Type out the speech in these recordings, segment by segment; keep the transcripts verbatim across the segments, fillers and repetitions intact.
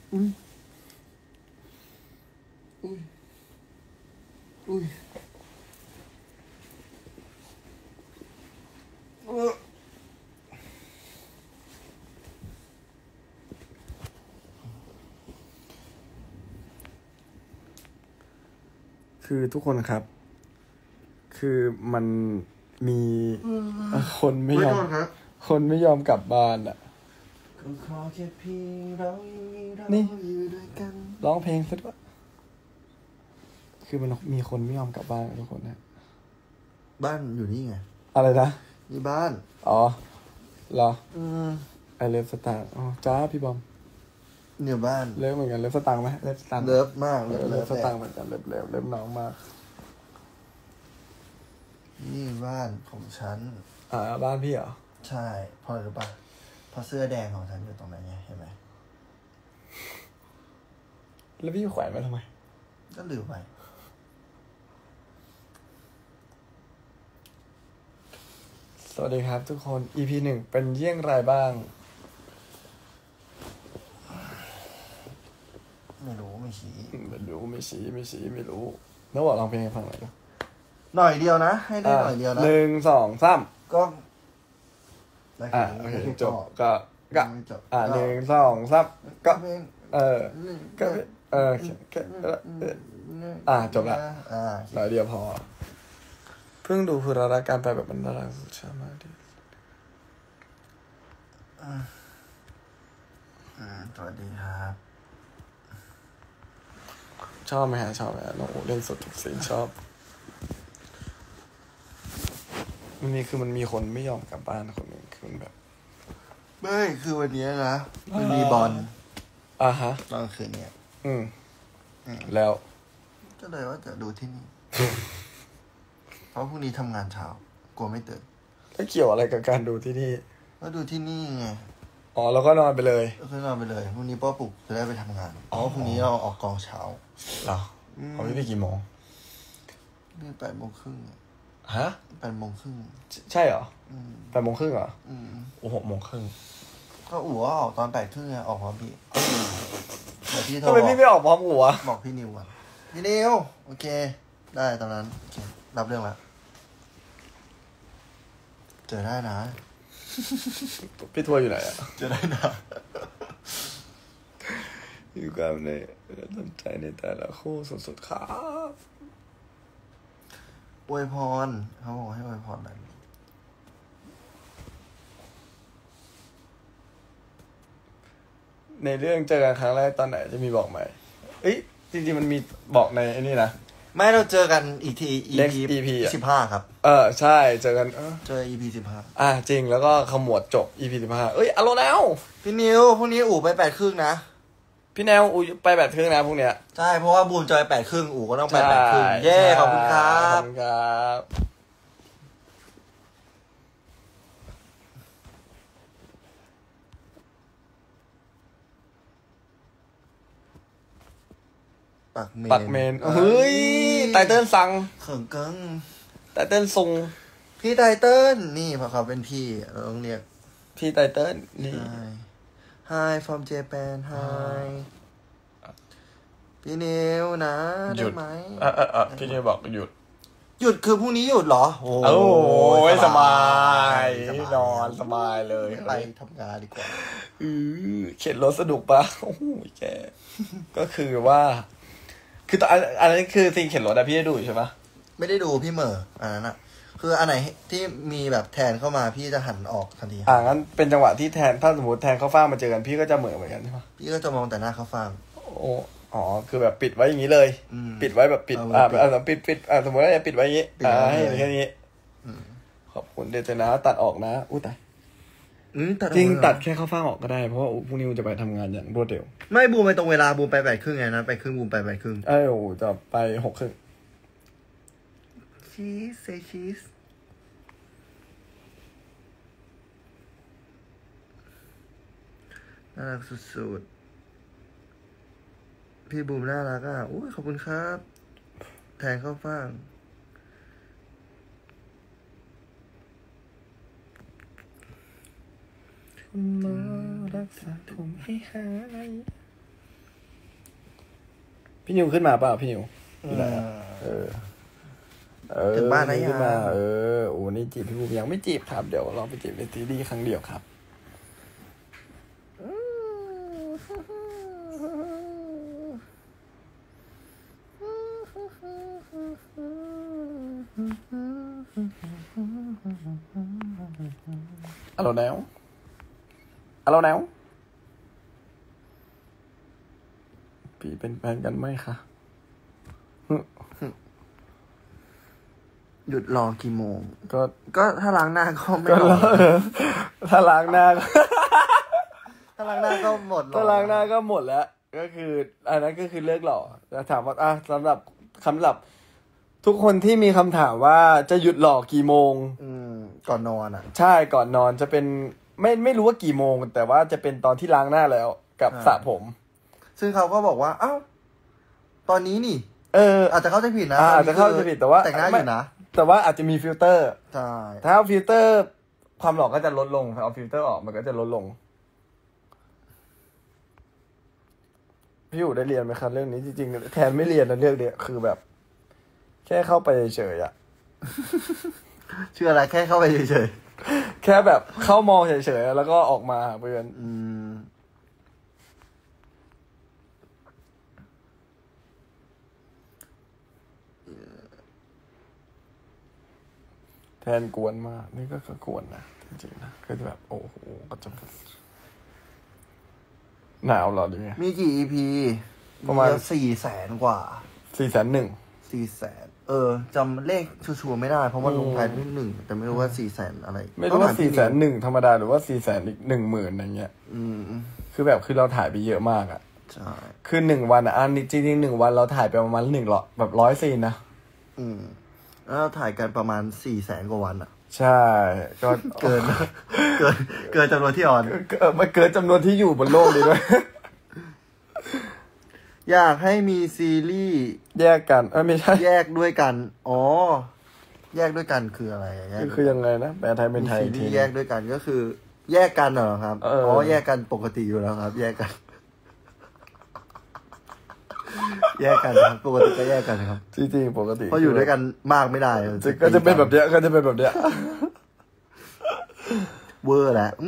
อุ้ยอุ้ยอุ้ยคือทุกคนครับคือมันมีคนไม่ยอมคนไม่ยอมกลับบ้านอ่ะนี่ร้องเพลงซะด้วยคือมันมีคนไม่ยอมกลับบ้านทุกคนนะบ้านอยู่นี่ไงอะไรนะนี่บ้านอ๋อเหรออืมไอเลิฟสตาร์อ๋อจ้าพี่บอมเนี่ยบ้านเลิฟเหมือนกันเลิฟสตาร์ไหมเลิฟสตาร์เลิฟมากเลิฟสตาร์เหมือนกันเลิฟเลิฟเลิฟน้องมากนี่บ้านของฉันอ่าบ้านพี่เหรอใช่พอหรือเปล่าพอเสื้อแดงของฉันอยู่ตรงไหนไงเห็นไหมแล้วพี่แขวนไว้ทำไมก็ลืมไปสวัสดีครับทุกคน อี พี หนึ่งเป็นเยี่ยงไรบ้างไม่รู้ไม่ชี้ไม่รู้ไม่ชี้ไม่ชี้ไม่รู้แล้วบอกลองเพลงให้ฟังหน่อยนะหน่อยเดียวนะให้ได้หน่อยเดียวนะหนึ่งสองสามก็อ่าโอเคจบก็ก็อ่าหนึ่งสองสามก็เออก็เออก็อ่าจบละอ่าหน่อยเดียวพอเพิ่งดูคือรายการไปแบบมันน่ารักสุดชอบมากดิอืมสวัสดีครับชอบไหมฮะชอบไหมน้องโอเล่นสดทุกซีนชอบมันมีคือมันมีคนไม่ยอมกลับบ้านคนหนึ่งคือมันแบบไม่คือวันนี้นะมันมีบอลอ่าฮะตอนคืนเนี่ยอืมแล้วก็เลยว่าจะดูที่นี่เพราะพรุ่งนี้ทำงานเช้ากลัวไม่ตื่นแล้วเกี่ยวอะไรกับการดูที่นี่ก็ดูที่นี่ไงอ๋อแล้วก็นอนไปเลยก็นอนไปเลยพรุ่งนี้ป้อปลุกจะได้ไปทำงานอ๋อพรุ่งนี้เราออกกองเช้าเหรอเขาไม่ไปกี่โมงนี่แปดโมงครึ่งฮะแปดโมงครึ่งใช่เหรอแปดโมงครึ่งเหรออืมโอ้หกโมงครึ่งก็อู๋ออกตอนแปดครึ่งไงออกพร้อมพี่เดี๋ยวพี่โทรทำไมพี่ไม่ออกพร้อมอู๋วะบอกพี่นิวอ่ะพี่นิวโอเคได้ตอนนั้นโอเครับเรื่องละเจอได้นะพี่ทัวร์อยู่ไหนอ่ะเจอได้นะอยู่กับในสนใจในแต่ละคู่สุดๆครับอวยพรเขาบอกให้อวยพรอะไรในเรื่องเจอกันครั้งแรกตอนไหนจะมีบอกไหมเอ้ยจริงๆมันมีบอกในไอ้นี่นะไม่เราเจอกันอีกที อี พี สิบห้าครับเออใช่เจอกันเจอ อี พี สิบห้าอ่าจริงแล้วก็ขมวดจบ อี พี สิบห้าเอ้ยอโลแล้วพี่นิวพรุ่งนี้อู่ไปแปดครึ่งนะพี่แนวอูไปแปดครึ่งนะพรุ่งเนี้ยใช่เพราะว่าบูมจอยแปดครึ่งอู่ก็ต้องไปแปดครึ่งเย้ขอบคุณครับขอบคุณครับปักเมนปักเมนเฮ้ยไตเติ้ลสั่งเขิงเกิงไตเติ้ลส่งพี่ไตเติ้ลนี่เพราะเขาเป็นพี่เราต้องเรียกพี่ไตเติ้ลนี่ Hi from Japan Hi พี่นิวนะได้ไหมเออเออเออพี่นิวบอกหยุดหยุดคือพรุ่งนี้หยุดเหรอโอ้ยสบายนอนสบายเลยไปทำงานดีกว่าอือเข็นรถสนุกปะโอ้โหแกก็คือว่าคือตอนอันนั้นคือซีนเข็นรถอะพี่ได้ดูใช่ปะไม่ได้ดูพี่เหมออันนั้นอะคืออันไหนที่มีแบบแทนเข้ามาพี่จะหันออกทันทีอ่างั้นเป็นจังหวะที่แทนถ้าสมมติแทนเข้าฟ้างมาเจอกันพี่ก็จะเหม่อเหมือนกันใช่ปะพี่ก็จะมองแต่หน้าเข้าฟ้างโอ้อ๋อคือแบบปิดไว้อย่างนี้เลยปิดไว้แบบปิดอ่าอ่าปิดปิดอ่าสมมติว่าจะปิดไว้อย่างนี้อ่าให้แค่นี้ขอบคุณเดชนะตัดออกนะอู้ตายจริงตัดแค่เข้าฟ้างออกก็ได้เพราะว่าพรุ่งนี้จะไปทำงานอย่างรวดเร็วไม่บูมไปตรงเวลาบูมไปแปดครึ่งไงนะไปครึ่งบูมไปแปดครึ่งเอ้ยโอ้จะไปหกครึ่งชีสเซชีสน่ารักสุดๆพี่บูมน่ารักอ่ะอุ้ยขอบคุณครับแทนเข้าฟ้างมารักษาผมให้หายพี่นิวขึ้นมาเปล่าพี่นิวเออเออถึงบ้านนะยังเออโอ้นี่จีบพี่บูมยังไม่จีบครับเดี๋ยวลองไปจีบในซีรีส์ครั้งเดียวครับอะโลแนวอะโลแนวพี่เป็นแฟนกันไหมคะหยุดรอกี่โมงก็ก็ถ้าล้างหน้าก็ไม่รอถ้าล้างหน้าก็ถ้าล้างหน้าก็หมดถ้าล้างหน้าก็หมดแล้วก็คืออันนั้นก็คือเลิกหล่อจะถามว่าอ่ะสำหรับคำหลับทุกคนที่มีคำถามว่าจะหยุดหล่อกี่โมงอืมก่อนนอนอ่ะใช่ก่อนนอนจะเป็นไม่ไม่รู้ว่ากี่โมงแต่ว่าจะเป็นตอนที่ล้างหน้าแล้วกับสระผมซึ่งเขาก็บอกว่าอ้าวตอนนี้นี่เอออาจจะเข้าใจผิดนะอาจจะเข้าใจผิดแต่ว่าแต่งหน้าอยู่นะแต่ว่าอาจจะมีฟิลเตอร์ใช่ถ้าเอาฟิลเตอร์ความหล่อก็จะลดลงถ้าเอาฟิลเตอร์ออกมันก็จะลดลงพี่อยู่ได้เรียนไหมครับเรื่องนี้จริงๆแทนไม่เรียนนะเรื่องเนี้ยคือแบบแค่เข้าไปเฉยๆอ่ะชื่ออะไรแค่เข้าไปเฉยๆแค่แบบเข้ามองเฉยๆแล้วก็ออกมาเพื่อนอืมแทนกวนมากนี่ก็กวนนะจริงๆนะคือแบบโอ้โหก็จะหนาวเหรอหรือไงมีกี่ อี พี ประมาณสี่แสนกว่าสี่แสนหนึ่งสี่แสนเออจำเลขชัวร์ไม่ได้เพราะว่าลงท้ายด้วยหนึ่งแต่ไม่รู้ว่าสี่แสนอะไรไม่รู้ว่าสี่แสนหนึ่งธรรมดาหรือว่าสี่แสนอีกหนึ่งหมื่นอะไรเงี้ยอืมคือแบบคือเราถ่ายไปเยอะมากอ่ะใช่คือหนึ่งวันอ่ะอันนี้จริงๆหนึ่งวันเราถ่ายไปประมาณหนึ่งหรอแบบร้อยซีนนะอืมแล้วถ่ายกันประมาณสี่แสนกว่าวันอ่ะใช่ก็เกินเกินเกินจำนวนที่ออนเออมาเกินจำนวนที่อยู่บนโลกเลยด้วยอยากให้มีซีรีส์แยกกันเออไม่ใช่แยกด้วยกันอ๋อแยกด้วยกันคืออะไรคือคือยังไงนะแปลไทยเป็นไทยทีแยกด้วยกันก็คือ แยกกันเหรอครับอ๋อแยกกันปกติอยู่แล้วครับแยกกันแยกกันครับปกติก็แยกกันครับจริงๆปกติเพราะอยู่ด้วยกันมากไม่ได้ก็จะเป็นแบบเนี้ยก็จะเป็นแบบเนี้ยเวอร์แหละ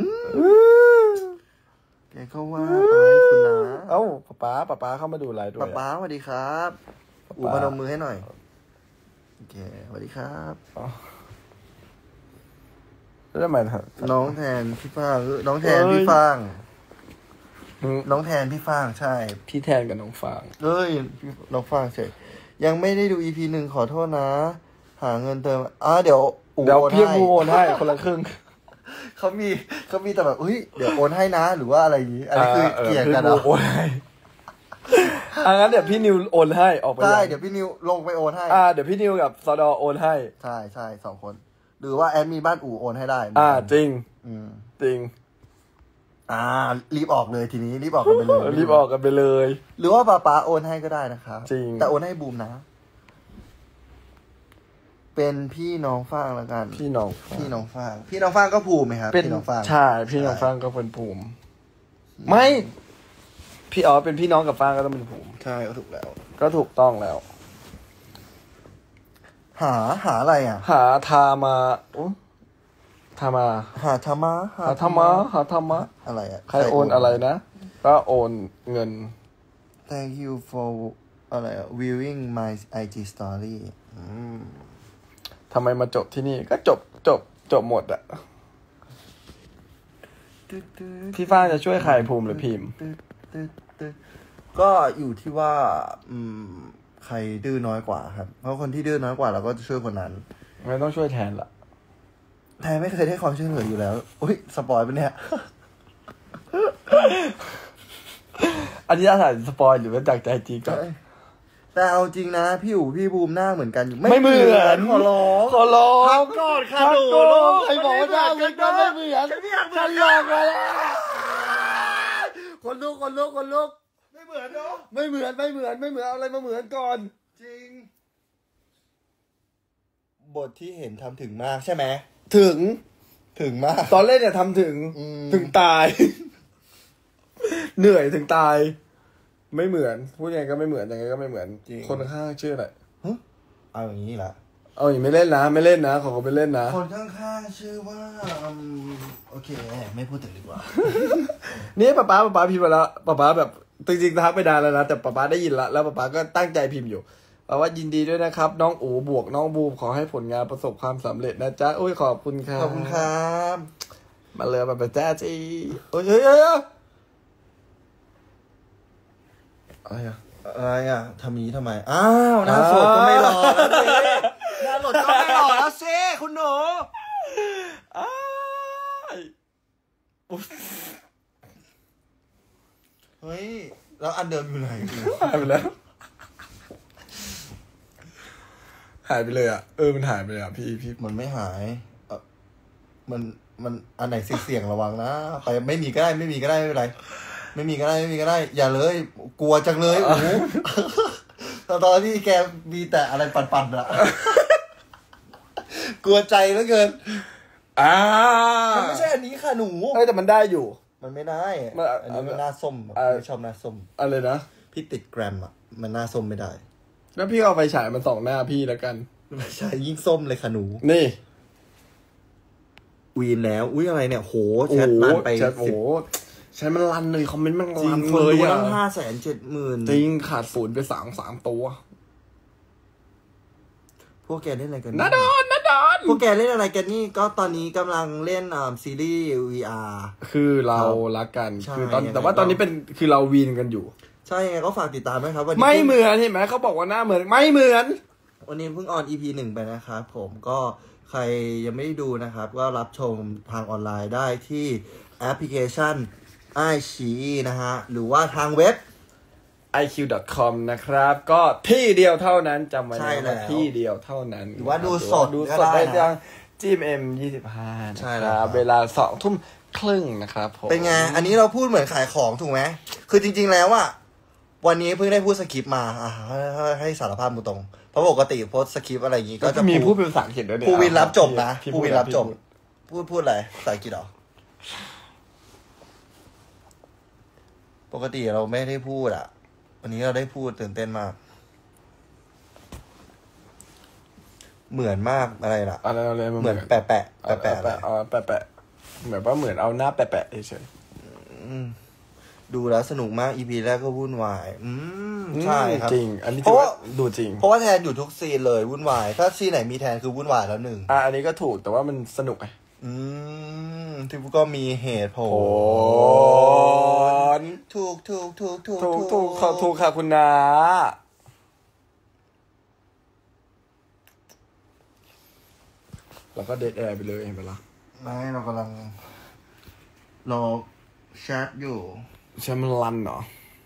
แกก็ว่าไปคุณนะเอ้าป๊าป๊าป๊าเข้ามาดูไลฟ์ด้วยป๊าป๊าสวัสดีครับอู๋พนมมือให้หน่อยโอเคสวัสดีครับแล้วทำไมน้องแทนพี่ฟางน้องแทนพี่ฟางน้องแทนพี่ฟางใช่พี่แทนกับน้องฟางเอ้ยน้องฟางเฉยยังไม่ได้ดู อี พี หนึ่งขอโทษนะหาเงินเติมอ่ะเดี๋ยวเดี๋ยวพี่โอนให้คนละครึ่งเขามีเขามีแต่แบบเฮ้ยเดี๋ยวโอนให้นะหรือว่าอะไรอย่างนี้อันนี้คือเกลี่ยกันเหรอโอนให้อ่ะงั้นเดี๋ยวพี่นิวโอนให้ออกไปใช่เดี๋ยวพี่นิวลงไปโอนให้อ่าเดี๋ยวพี่นิวกับซอดอโอนให้ใช่ใช่สองคนหรือว่าแอดมีบ้านอู่โอนให้ได้อ่าจริงอืมจริงอ่ารีบออกเลยทีนี้รีบออกกันไปเลยรีบออกกันไปเลยหรือว่าป้าป้าโอนให้ก็ได้นะครับจริงแต่โอนให้บูมนะเป็นพี่น้องฟางแล้วกันพี่น้องพี่น้องฟางพี่น้องฟางก็ภูมิไหมครับพี่น้องฟางใช่พี่น้องฟางก็เป็นภูมิไม่พี่อ๋อเป็นพี่น้องกับฟางก็ต้องเป็นภูมิใช่ก็ถูกแล้วก็ถูกต้องแล้วหาหาอะไรอ่ะหาทามาทามาหาธรรมะหาธรรมะหาธรรมะอะไรอ่ะใครโอนอะไรนะก็โอนเงิน Thank you for อะไรอ่ะ viewing my ไอ จี story อืมทำไมมาจบที่นี่ก็จบจบจบหมดอะพี่ฟ้าจะช่วยใครภูมิหรือพิมพ์ก็อยู่ที่ว่าอืมใครดื้อน้อยกว่าครับเพราะคนที่ดื้อน้อยกว่าเราก็จะช่วยคนนั้นไม่ต้องช่วยแทนละแทนไม่เคยได้ความช่วยเหลืออยู่แล้วอุ้ยสปอยล์ปะเนี่ยอันนี้อาจจะสปอยล์หรือว่าจากใจจริงก็แต่เอาจริงนะพี่อู๋พี่บูมหน้าเหมือนกันอยู่ไม่เหมือนขอร้องขอร้องพักก่อนค่ะดูใครบอกว่าหน้าเหมือนกันไม่เหมือนฉันหลอกมาแล้วคนลุกคนลุกคนลุกไม่เหมือนเนาะไม่เหมือนไม่เหมือนไม่เหมือนอะไรมาเหมือนก่อนจริงบทที่เห็นทำถึงมากใช่ไหมถึงถึงมากตอนเล่นเนี่ยทำถึงถึงตายเหนื่อยถึงตายไม่เหมือนพูดยังไงก็ไม่เหมือนยังไงก็ไม่เหมือนคนข้างชื่ออะไรเอาอย่างนี้แหละเอาอย่างไม่เล่นนะไม่เล่นนะขอเขาไม่เล่นนะคนข้างๆชื่อว่าโอเคไม่พูดถึงดีกว่านี่ป๊าป๊าป๊าป๊าพิมพ์มาแล้วป๊าป๊าแบบจริงๆทักไปนานแล้วนะแต่ป๊าป๊าได้ยินละแล้วป๊าป๊าก็ตั้งใจพิมพ์อยู่บอกว่ายินดีด้วยนะครับน้องอู๋บวกน้องบูมขอให้ผลงานประสบความสำเร็จนะจ๊ะโอ้ยขอบคุณครับขอบคุณครับมาเลยมาเป็นแจ๊จีโอ้ยเฮ้ยเฮ้ยอะไรอะอะไรอ่ะทำนี้ทำไมอ้าวหน้าสดก็ไม่หล่อแล้วสิหน้าสดก็ไม่หล่อแล้วสิคุณหนูเฮ้ยแล้วอันเดิมอยู่ไหนหายไปแล้วหายไปเลยอ่ะเออมันหายไปเลยอ่ะพี่พี่มันไม่หายเออมันมันอันไหนเสี่ยงระวังนะไปไม่มีก็ได้ไม่มีก็ได้ไม่เป็นไรไม่มีก็ได้ไม่มีก็ได้อย่าเลยกลัวจังเลยโอ้โหตอนที่แกมีแต่อะไรปั่นๆอะกลัวใจเหลือเกินอ่ามันไม่ใช่อันนี้ค่ะหนูเอ้แต่มันได้อยู่มันไม่ได้อันนี้มันหน้าส้มไม่ชอบหน้าส้มอะไรนะพี่ติดแกรมอะมันหน้าส้มไม่ได้แล้วพี่เอาไฟฉายมันส่องหน้าพี่แล้วกันไม่ใช่ยิ่งส้มเลยค่ะหนูนี่วีนแล้วอุ้ยอะไรเนี่ยโหแชทรันไปโอ้ใช่มันรันเลยคอมเมนต์มันรันเลยอ่ะตั้งห้าแสนเจ็ดหมื่นจริงขาดศูนย์ไปสามสามตัวพวกแกเล่นอะไรกันนาดอนนาดอนพวกแกเล่นอะไรกันนี่ก็ตอนนี้กำลังเล่นอ่าซีรีส์ วี อาร์คือเรารักกันคือตอนแต่ว่าตอนนี้เป็นคือเราวีนกันอยู่ใช่ไงก็ฝากติดตามด้วยครับวันนี้ไม่เหมือนเห็นไหมเขาบอกว่าหน้าเหมือนไม่เหมือนวันนี้เพิ่งออน อี พี หนึ่งไปนะครับผมก็ใครยังไม่ได้ดูนะครับก็รับชมทางออนไลน์ได้ที่แอปพลิเคชันไอชีนะฮะหรือว่าทางเว็บไอ คิว ดอท คอม นะครับก็ที่เดียวเท่านั้นจำไว้นะที่เดียวเท่านั้นหรือว่าดูสดดูสดได้ทางจีเอ็มยี่สิบห้าใช่ครับเวลาสองทุ่มครึ่งนะครับผมเป็นไงอันนี้เราพูดเหมือนขายของถูกไหมคือจริงๆแล้วอ่ะวันนี้เพิ่งได้พูดสคริปต์มาอ่าให้สารภาพตรงเพราะปกติโพสสคริปต์อะไรอย่างงี้ก็จะมีพูดเป็นภาษาอังกฤษด้วยเนี่ยผู้วินรับจบนะผู้วินรับจบพูดพูดอะไรภาษาอังกฤษเหรอปกติเราไม่ได้พูดอ่ะวันนี้เราได้พูดตื่นเต้นมากเหมือนมากอะไรล่ะอะไรอะไรเหมือนแปะแปะแปะแปะอ๋อแปะแปะเหมือนว่าเหมือนเอาหน้าแปะแปะเฉยดูแล้วสนุกมาก อี พี แรกก็วุ่นวายอืมใช่ครับจริงอันนี้เพราะว่าดูจริงเพราะว่าแทนอยู่ทุกซีนเลยวุ่นวายถ้าซีนไหนมีแทนคือวุ่นวายแล้วหนึ่งอ่ะอันนี้ก็ถูกแต่ว่ามันสนุกไงอืมที่ก็มีเหตุผลถูกถูกถูกถูกถูกถูกขอถูกค่ะคุณนาแล้วก็เดทแอร์ไปเลยเห็นไหมล่ะไม่เรากำลังรอแชทอยู่แชทมันรันเหรอ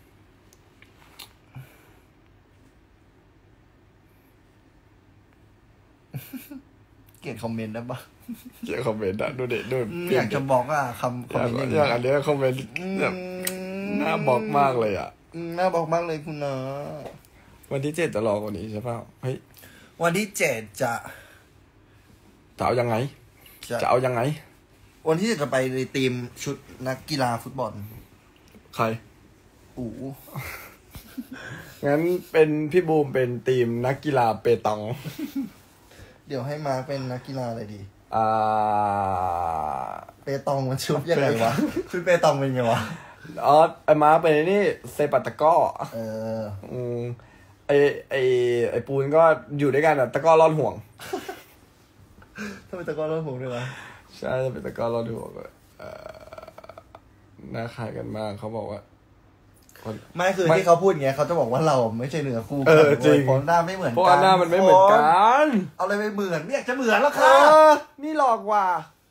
เกลียดคอมเมนต์ได้ปะเกลียดคอมเมนต์อ่ะดูเด็ดด้วยอยากจะบอกอ่ะคำคอมเมนต์อย่างอันนี้คอมเมนต์แบบน่าบอกมากเลยอ่ะน่าบอกมากเลยคุณนะวันที่เจ็ดจะรอกว่านี้ใช่ป่ะเฮ้ยวันที่เจ็ดจะจะเอายังไงจะเอายังไงวันที่จะไปในทีมชุดนักกีฬาฟุตบอลใครอู๋งั้นเป็นพี่บูมเป็นทีมนักกีฬาเปตองเดี๋ยวให้มาเป็นนักกีฬาอะไรดีอ่าเปตองมันชุดยังไงวะชุดเปตองเป็นไงวะอ๋อไอ้มาเป็นนี่เซปัตตะก้อเอออืมไอไอไอปูนก็อยู่ด้วยกันอ่ะตะก้อรอดห่วงทำไมตะก้อรอดห่วงด้วยวะใช่เป็นตะก้อรอดห่วงเลยเอ่อน่าขายกันมากเขาบอกว่าไม่คือที่เขาพูดอย่างเงี้ยเขาจะบอกว่าเราไม่ใช่เนื้อคู่กันจริงเพราะหน้าไม่เหมือนกันเพราะหน้ามันไม่เหมือนกันเอาอะไรไปเหมือนไม่อยากจะเหมือนแล้วค่ะนี่หลอกว่ะ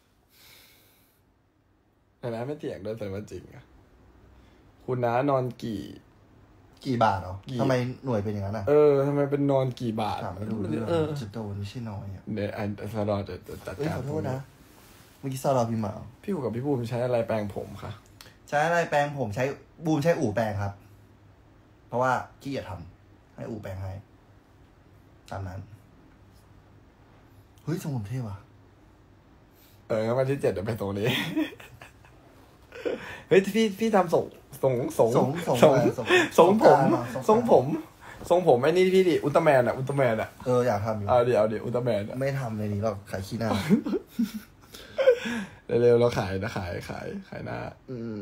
แต่นะไม่เถียงด้วยแต่ว่าจริงอะคุณน้านอนกี่กี่บาทเหรอทำไมหน่วยเป็นอย่างนั้นอ่ะเออทำไมเป็นนอนกี่บาทไม่รู้เออจะโดนไม่ใช่น้อยอ่ะเนี่ยอันซาดอจะจัดการขอโทษนะเมื่อกี้ซาดอพี่หมาพี่อู๋กับพี่บูมใช้อะไรแปรงผมคะใช้อะไรแปรงผมใช้บูมใช้อู่แปรงครับเพราะว่าขี้เกียจทำให้อู่แปรงให้ตามนั้นเฮ้ยทรงผมเท่ว่ะเออวันที่เจ็ดเดี๋ยวไปตรงนี้เฮ้ยพี่พี่ทำส่งทรงทรงทรงทรงทรงทรงทรงผมทรงกลางทรงผมทรงผมไอ้นี่พี่ดิอุลตร้าแมนอะอุลตร้าแมนอะเอออยากทำอยู่เอาเดี๋ยวเอาเดี๋ยวอุลตร้าแมนอะไม่ทำในนี้หรอกขายขี้หน้าเร็วๆเราขายนะขายขายขายหน้าอืม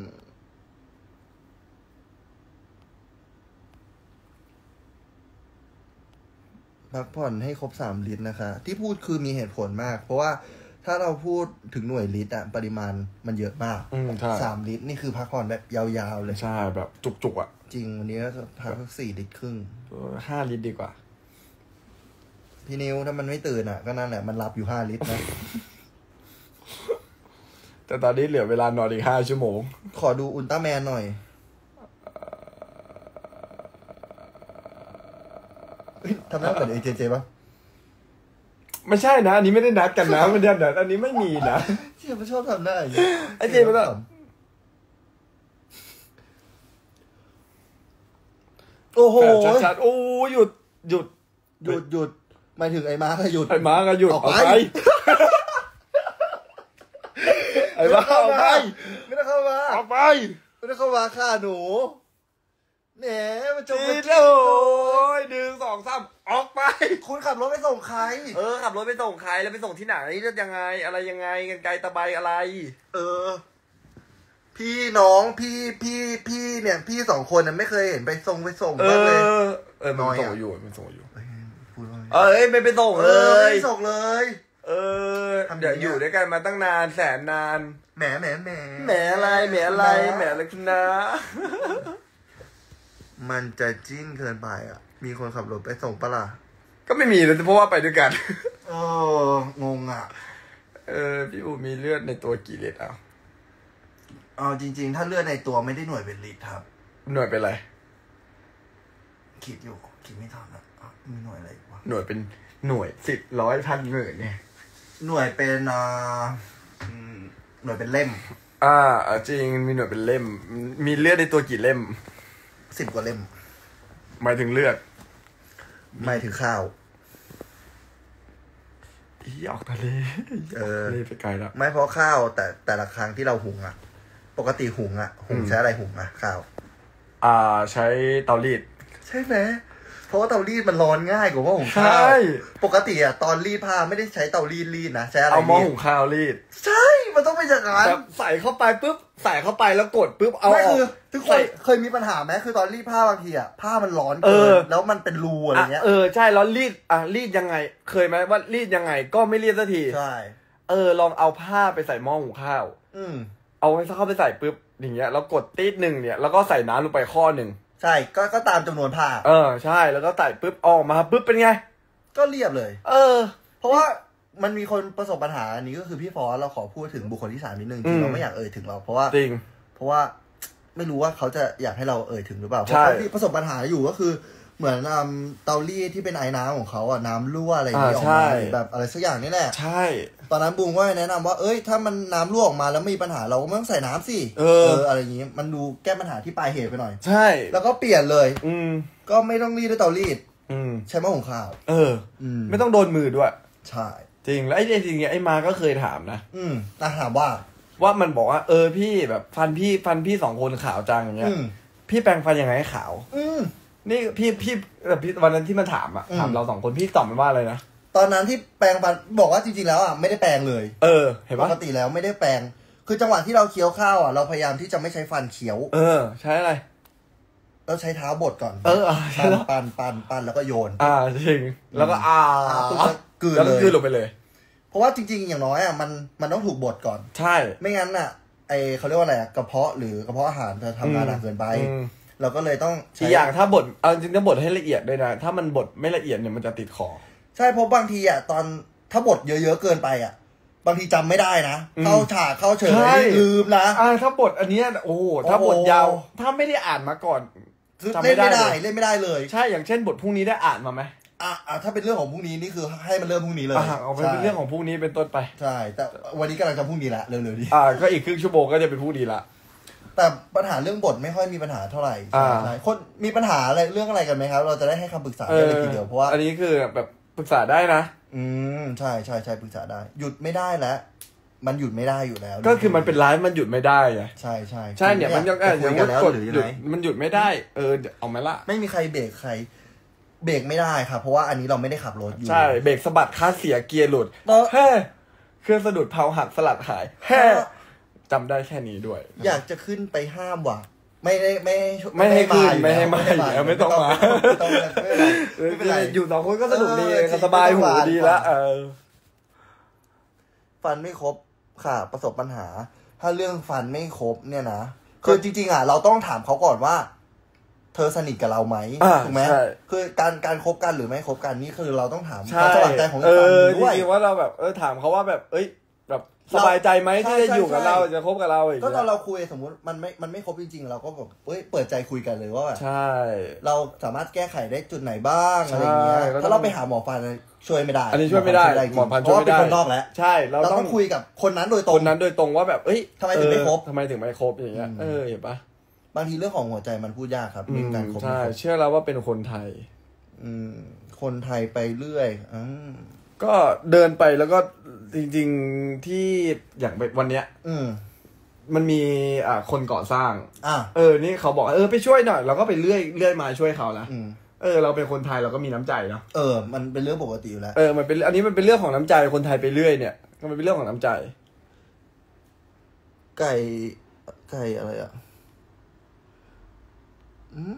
พักผ่อนให้ครบสามลิตรนะคะ ที่พูดคือมีเหตุผลมาก เพราะว่าถ้าเราพูดถึงหน่วยลิตรอะปริมาณมันเยอะมากอืมใช่สามลิตรนี่คือพักผ่อนแบบยาวๆเลยใช่แบบจุกๆอะจริงวันนี้ก็จะพักสักสี่ลิตรครึ่งห้าลิตรดีกว่าพี่นิวถ้ามันไม่ตื่นอ่ะก็นั่นแหละมันรับอยู่ห้าลิตรนะแต่ตอนนี้เหลือเวลานอนอีกห้าชั่วโมงขอดูอุลตร้าแมนหน่อยทำหน้าเหมือนเอเจเจป่ะไม่ใช่นะอันนี้ไม่ได้นัดกันนะไม่ได้นัดอันนี้ไม่มีนะเจมันชอบทำหน้าอย่างนี้ไอ้เจมันแบบโอ้โหแบบชัดๆโอ้หยุดหยุดหยุดหยุดหมายถึงไอ้ม้าก็หยุดไอ้ม้าก็หยุดออกออกไปไปไอ้ม้าออกไปไม่ต้องเข้ามาออกไปไม่ต้องเข้ามาฆ่าหนูแหมมันจงจีเป็นโอ้ยหนึ่งสองสามออกไปคุณขับรถไปส่งใครเออขับรถไปส่งใครแล้วไปส่งที่ไหนเลือกยังไงอะไรยังไงกันไกลตะไบอะไรเออ พี่น้องพี่พี่พี่เนี่ย พี่สองคนน่ะไม่เคยเห็นไปส่งไปส่งเอบ้างเลยอเออมันน้อยส่งอะอยู่มันส่งอยู่พูดว่าไงเอ้ยไม่ไปส่งเอเลอย ไม่ส่งเลยเออทำอย่างเงี้ยเดี๋ยวอยู่ด้วยกันมาตั้งนานแสนนานแหมแหมแหมแหมอะไรแหมอะไรแหมอะไรคุณนะมันจะจิ้นเกินไปอ่ะ มีคนขับรถไปส่งปะล่ะก็ไม่มีเลยเพราะว่าไปด้วยกันเอองงอ่ะเออพี่อูมีเลือดในตัวกี่ลิตรอ่ะเอาจริงๆ ถ้าเลือดในตัวไม่ได้หน่วยเป็นลิตรครับหน่วยเป็นอะไรคิดอยู่คิดไม่ทันอ่ะอ่ะมีหน่วยอะไรอีกวะหน่วยเป็นหน่วยสิบร้อยพันหมื่นเนี่ยหน่วยเป็นอ่าอืมหน่วยเป็นเล่มอ่าอ่ะจริงมีหน่วยเป็นเล่ม มีเลือดในตัวกี่เล่มสิบกว่าเล่มหมายถึงเลือดไม่ถึงข้าวอีออกทะเลเออทะเลไปไกลแล้วไม่เพราะข้าวแต่แต่ละครั้งที่เราหุงอ่ะ ปกติหุงอ่ะ หุงใช้อะไรหุงอ่ะข้าวอ่าใช้เตารีดใช่ไหมเพราะว่าเตารีดมันร้อนง่ายกว่าหม้อหุงใชข้าว่ ปกติอ่ะตอนรีดผ้าไม่ได้ใช้เตารีดรีดนะใช้อะไรเอาหม้อรีดหุงข้าวรีดใช่ มันต้องเป็นอย่างนั้นแบบใส่เข้าไปปุ๊บใส่เข้าไปแล้วกดปุ๊บเอาไม่ออคืกอทุกคใส่นเคยมีปัญหาไหมคือตอนรีดผ้าบางทีอ่ะผ้ามันร้อนเอเกิอนแล้วมันเป็นรูอะไรอ่ะเงี้ยเออใช่แล้วรีดอ่ะรีดยังไง เคยไหมว่ารีดยังไงก็ไม่รีดสักทีใช่เออลองเอาผ้าไปใส่หม้อหุงข้าวอืมเอาให้เข้าไปใส่ปุ๊บอย่างเงี้ยแล้วกดตีดหนึ่งเนี่ยแล้วก็ใส่น้ำลงไปข้อหนึ่งใช่ก็ก็ตามจำนวนผ้าเออใช่แล้วก็ใส่ปุ๊บออกมาปุ๊บเป็นไงก็เรียบเลยเออเพราะว่ามันมีคนประสบปัญหาอันนี้ก็คือพี่ฟอสเราขอพูดถึงบุคคลที่สามนิดนึงจริงเราไม่อยากเอ่ยถึงเราเพราะว่าจริงเพราะว่าไม่รู้ว่าเขาจะอยากให้เราเอ่ยถึงหรือเปล่าเพใช่ราะว่าที่ประสบปัญหาอยู่ก็คือเหมือนอืมเตารีดที่เป็นไอ้น้ำของเขาอ่ะน้ำรั่วอะไรอย่างเงี้ยออกมาหรือแบบอะไรสักอย่างนี่แหละใช่ตอนนั้นบูมก็แนะนำว่าเอ้ยถ้ามันน้ำรั่วออกมาแล้วมีปัญหาเราก็ไม่ต้องใส่น้ำสิเอออะไรอย่างงี้มันดูแก้ปัญหาที่ปลายเหตุไปหน่อยใช่แล้วก็เปลี่ยนเลยอืมก็ไม่ต้องรีดด้วยเตารีดอืมใช้หม้อหุงข้าวเอออืมไม่ต้องโดนมือด้วยใช่จริงแล้วไอ้จริงๆไอ้มาก็เคยถามนะอืมอ่ะถามว่าว่ามันบอกว่าเออพี่แบบฟันพี่ฟันพี่สองคนขาวจังอย่างเงี้ยอืมพี่แปรงฟันยังไงให้ขาวอืมนี่พี่พี่แบบพี่วันนั้นที่มันถามอะอืมถามเราสองคนพี่ตอบมันว่าอะไรนะตอนนั้นที่แปรงฟันบอกว่าจริงๆแล้วอ่ะไม่ได้แปรงเลยเออเห็นปปะกติแล้วไม่ได้แปรงคือจังหวะที่เราเคี้ยวข้าวอ่ะเราพยายามที่จะไม่ใช้ฟันเคี้ยวเออใช้อะไรเราใช้เท้าบดก่อนเอออ่ะใช่ปั้นแล้วปั้นปั้นปั้นแล้วก็โยนอ่าจริงแล้วก็อ่าอ่าปุ๊บก็กลืนแล้วก็เลยกลืนลงไปเลยเพราะว่าจริงๆอย่างน้อยอ่ะมันมันต้องถูกบดก่อนใช่ไม่งั้นอ่ะไอเขาเรียกว่าอะไรอ่ะกระเพาะหรือกระเพาะอาหารจะทำงานหนักเกินไปอืมเราก็เลยต้องใช้อีกอย่างถ้าบดเอาจริงๆต้องบดให้ละเอียดด้วยนะถ้ามันบดไม่ละเอียดเนี่ยมันจะติดคอใช่เพราะบางทีอ่ะตอนถ้าบดเยอะๆเกินไปอ่ะบางทีจำไม่ได้นะอืมเข้าฉากเข้าเฉใช่ยลืมนะอ่าถ้าบทอันเนี้ยโอ้โหถ้าบทโอ้โหยาว ถ้าไม่ได้อ่านมาก่อนคือจำเล่นไม่ได้เลยเล่นไม่ได้เลยใช่อย่างเช่นบทพรุ่งนี้ได้อ่านมาไหมอ่ะอ่ะถ้าเป็นเรื่องของพรุ่งนี้นี่คือให้มันเริ่มพรุ่งนี้เลยอ่าเอาไปเป็นเรื่องของพรุ่งนี้เป็นต้นไปใช่ แต่วันนี้กำลังจะพรุ่งนี้ละเร็วๆดีอ่าก็อีกครึ่งชั่วโมงก็จะเป็นพรุ่งนี้ละแต่ปัญหาเรื่องบทไม่ค่อยมีปัญหาเท่าไหร่อ่าใช่คนมีปัญหาอะไรเรื่องอะไรกันไหมครับ เราจะได้ให้คำปรึกษาได้เลยทีเดียวเพราะว่าอันนี้คือแบบปรึกษาได้นะอืมใช่ใช่ใช่ปรึกษาได้ หยุดไม่ได้แล้วมันหยุดไม่ได้อยู่แล้วก็คือมันเป็นไลฟ์มันหยุดไม่ได้ไงใช่ใช่ใช่เนี่ยมันยังคุยกันแล้วหรือยังไงมันหยุดไม่ได้เออเอาไหมล่ะไม่มีใครเบรกใครเบรกไม่ได้ครับเพราะว่าอันนี้เราไม่ได้ขับรถอยู่ใช่เบรกสะบัดคาเสียเกียร์หลุดเฮ้เครื่องสะดุดเพลาหักสลัดหายเฮ้จำได้แค่นี้ด้วยอยากจะขึ้นไปห้ามว่ะไม่ได้ไม่ไม่ให้ขึ้นไม่ให้มาไม่ต้องมาไม่ต้องไม่เป็นไรอยู่สองคนก็สนุกดีสบายหูดีแล้วเออฟันไม่ครบค่ะประสบปัญหาถ้าเรื่องฟันไม่ครบเนี่ยนะคือจริงๆอ่ะเราต้องถามเขาก่อนว่าเธอสนิทกับเราไหมถูกไหมคือการการคบกันหรือไม่คบกันนี่คือเราต้องถามความสบายใจของอีกฝ่ายด้วยจริงๆว่าเราแบบเออถามเขาว่าแบบเอ้ยแบบสบายใจไหมที่จะอยู่กับเราจะคบกับเราอีกก็ตอนเราคุยสมมติมันไม่มันไม่ครบจริงๆเราก็แบบเอ้ยเปิดใจคุยกันเลยว่าแบบใช่เราสามารถแก้ไขได้จุดไหนบ้างอะไรเงี้ยถ้าเราไปหาหมอฟันช่วยไม่ได้อันนี้ช่วยไม่ได้หมอฟันช่วยไม่ได้เพราะว่าเป็นคนนอกแล้วใช่เราต้องคุยกับคนนั้นโดยตรงคนนั้นโดยตรงว่าแบบเอ้ยทำไมถึงไม่ครบทำไมถึงไม่ครบอย่างเงี้ยเออเห็นปะบางทีเรื่องของหัวใจมันพูดยากครับเรื่องการคบใช่เชื่อแล้วว่าเป็นคนไทยอืมคนไทยไปเรื่อยอืมก็เดินไปแล้วก็จริงๆที่อย่างวันเนี้ยอืมมันมีอ่าคนก่อสร้างอ่าเออนี่เขาบอกเออไปช่วยหน่อยเราก็ไปเลื่อยเลื่อยมาช่วยเขานะเออเราเป็นคนไทยเราก็มีน้ำใจเนาะเออมันเป็นเรื่องปกติอยู่แล้วเออมันเป็นอันนี้มันเป็นเรื่องของน้ำใจคนไทยไปเรื่อยเนี่ยก็มันเป็นเรื่องของน้ำใจไก่ไก่อะไรอ่ะอืม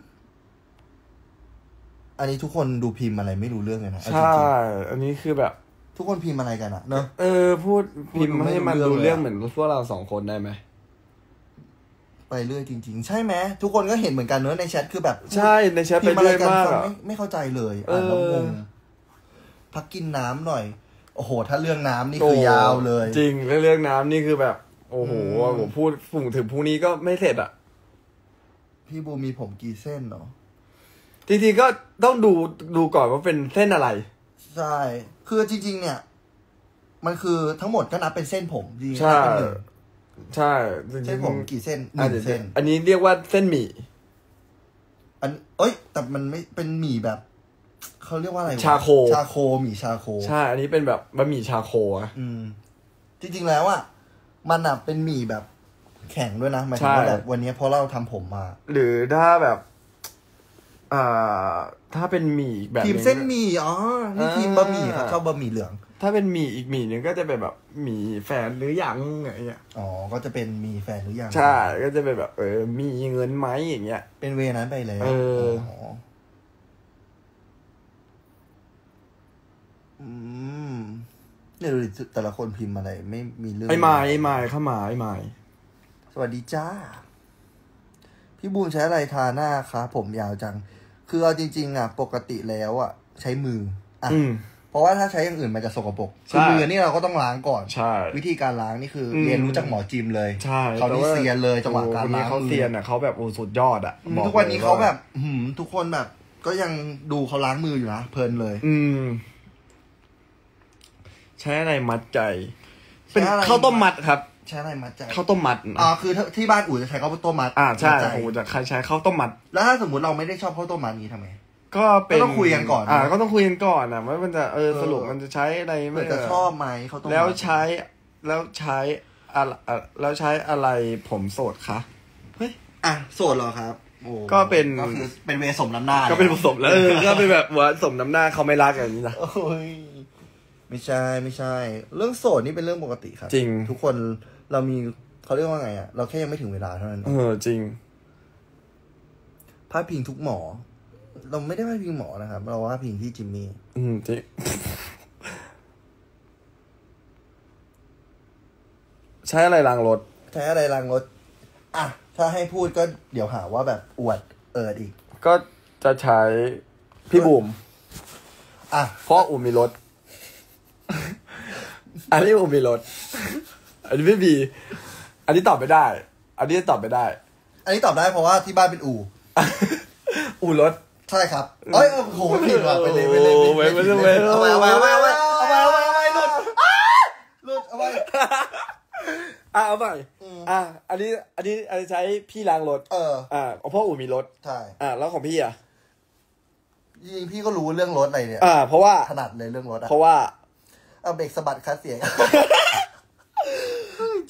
อันนี้ทุกคนดูพิมพ์อะไรไม่รู้เรื่องเลยนะใช่อันนี้คือแบบทุกคนพิมพ์อะไรกันอะเนอะเออพูดพิมพ์ให้มันรู้เรื่องเหมือนพวกเราสองคนได้ไหมไปเรื่อยจริงๆใช่ไหมทุกคนก็เห็นเหมือนกันเนอะในแชทคือแบบใช่ในแชทไปเรื่อยมากไม่ไม่เข้าใจเลยอ่านแล้วงงพักกินน้ำหน่อยโอ้โหถ้าเรื่องน้ำนี่คือยาวเลยจริงเรื่องน้ำนี่คือแบบโอ้โหผมพูดฝุ่งถึงพรุ่งนี้ก็ไม่เสร็จอ่ะพี่บูมีผมกี่เส้นเนาะจริงๆก็ต้องดูดูก่อนว่าเป็นเส้นอะไรใช่คือจริงๆเนี่ยมันคือทั้งหมดก็นับเป็นเส้นผมจริงใช่ใช่เส้นผมกี่เส้นหนึ่งเส้นอันนี้เรียกว่าเส้นหมี่อันเอ้ยแต่มันไม่เป็นหมี่แบบเขาเรียกว่าอะไรชาโคชาโคหมี่ชาโคใช่อันนี้เป็นแบบบะหมี่ชาโคอ่ะอืมจริงๆแล้วอ่ะมันอ่ะเป็นหมี่แบบแข็งด้วยนะหมายถึงว่าแบบวันนี้เพราะเราทำผมมาหรือถ้าแบบอ่าถ้าเป็นหมี่แบบทีมเส้นหมี่อ๋อนี่ทีมบะหมี่ครับชอบบะหมี่เหลืองถ้าเป็นหมี่อีกหมี่นึงก็จะเป็นแบบหมี่แฟนหรือยังอะไรเงี้ยอ๋อก็จะเป็นหมี่แฟนหรือยังใช่ก็จะเป็นแบบเออมีเงินไหมอย่างเงี้ยเป็นเวนั้นไปเลยเอออืมเนี่ยดูแต่ละคนพิมพ์อะไรไม่มีเรื่องไอ้ไม้ไอ้ไม้เข้ามาไอ้ไม้สวัสดีจ้าพี่บูมใช้อะไรทาหน้าคะผมยาวจังคือเอาจริงๆอ่ะปกติแล้วอ่ะใช้มืออ่ะเพราะว่าถ้าใช้อย่างอื่นมันจะสกปรกคือมือนี่เราก็ต้องล้างก่อนใช่วิธีการล้างนี่คือเรียนรู้จากหมอจิมเลยใช่เขานี่เซียนเลยจังหวะการล้างเขาเซียนอ่ะเขาแบบโอ้สุดยอดอ่ะทุกวันนี้เขาแบบหืมทุกคนแบบก็ยังดูเขาล้างมืออยู่นะเพลินเลยอืมใช้อะไรมัดใจเป็นข้าวต้มมัดครับใช้อะไรมัดใจข้าวต้มมัดอ่าคือที่บ้านอู๋จะใช้ข้าวต้มมัดอ่าใช่อู๋จะใครใช้ข้าวต้มมัดแล้วถ้าสมมติเราไม่ได้ชอบข้าวต้มมัดนี้ทำไมก็เป็นต้องคุยกันก่อนอ่าก็ต้องคุยกันก่อนอ่ะว่ามันจะเออสรุปมันจะใช้อะไรไม่จะชอบไหมข้าวต้มแล้วใช้แล้วใช้อะไรแล้วใช้อะไรผมโสดคะเฮ้ยอ่ะโสดเหรอครับก็เป็นก็คือเป็นเวสมน้ำหน้าก็เป็นผสมแล้วก็เป็นแบบว่าสมน้ำหน้าเขาไม่รักอย่างนี้นะโอ้ยไม่ใช่ไม่ใช่เรื่องโสดนี่เป็นเรื่องปกติครับจริงทุกคนเรามีเขาเรียกว่าไงอ่ะเราแค่ยังไม่ถึงเวลาเท่านั้นเออจริงพาดพิงทุกหมอเราไม่ได้พาดพิงหมอนะครับเราว่าพิงที่จิมมี่อืมจริงใช้อะไรล้างรถใช้อะไรล้างรถอ่ะถ้าให้พูดก็เดี๋ยวหาว่าแบบอวดเอิดอีกก็จะใช้พี่บุ๋มอ่ะเพราะอุ่มมีรถอันนี้อุ่มมีรถอันนี้ไม่มีอันนี้ตอบไม่ได้อันนี้ตอบไม่ได้อันนี้ตอบได้เพราะว่าที่บ้านเป็นอู่อู่รถใช่ครับเอ้ยโอ้โหผิดว่ะไปเลยไปเลยไปเลยเอาไปเอาไปเอาไปเอาไปเอาไปเอาไปเอาไปหลุดหลุดเอาไปอ่ะเอาไปอ่ะอันนี้อันนี้อันนี้ใช้พี่ล้างรถเอออ่าเพราะอู่มีรถใช่อ่ะแล้วของพี่อ่ะจริงพี่ก็รู้เรื่องรถอะไรเนี่ยอ่าเพราะว่าถนัดเลยเรื่องรถอ่ะเพราะว่าเอาเบรกสะบัดคลัตช์เสียง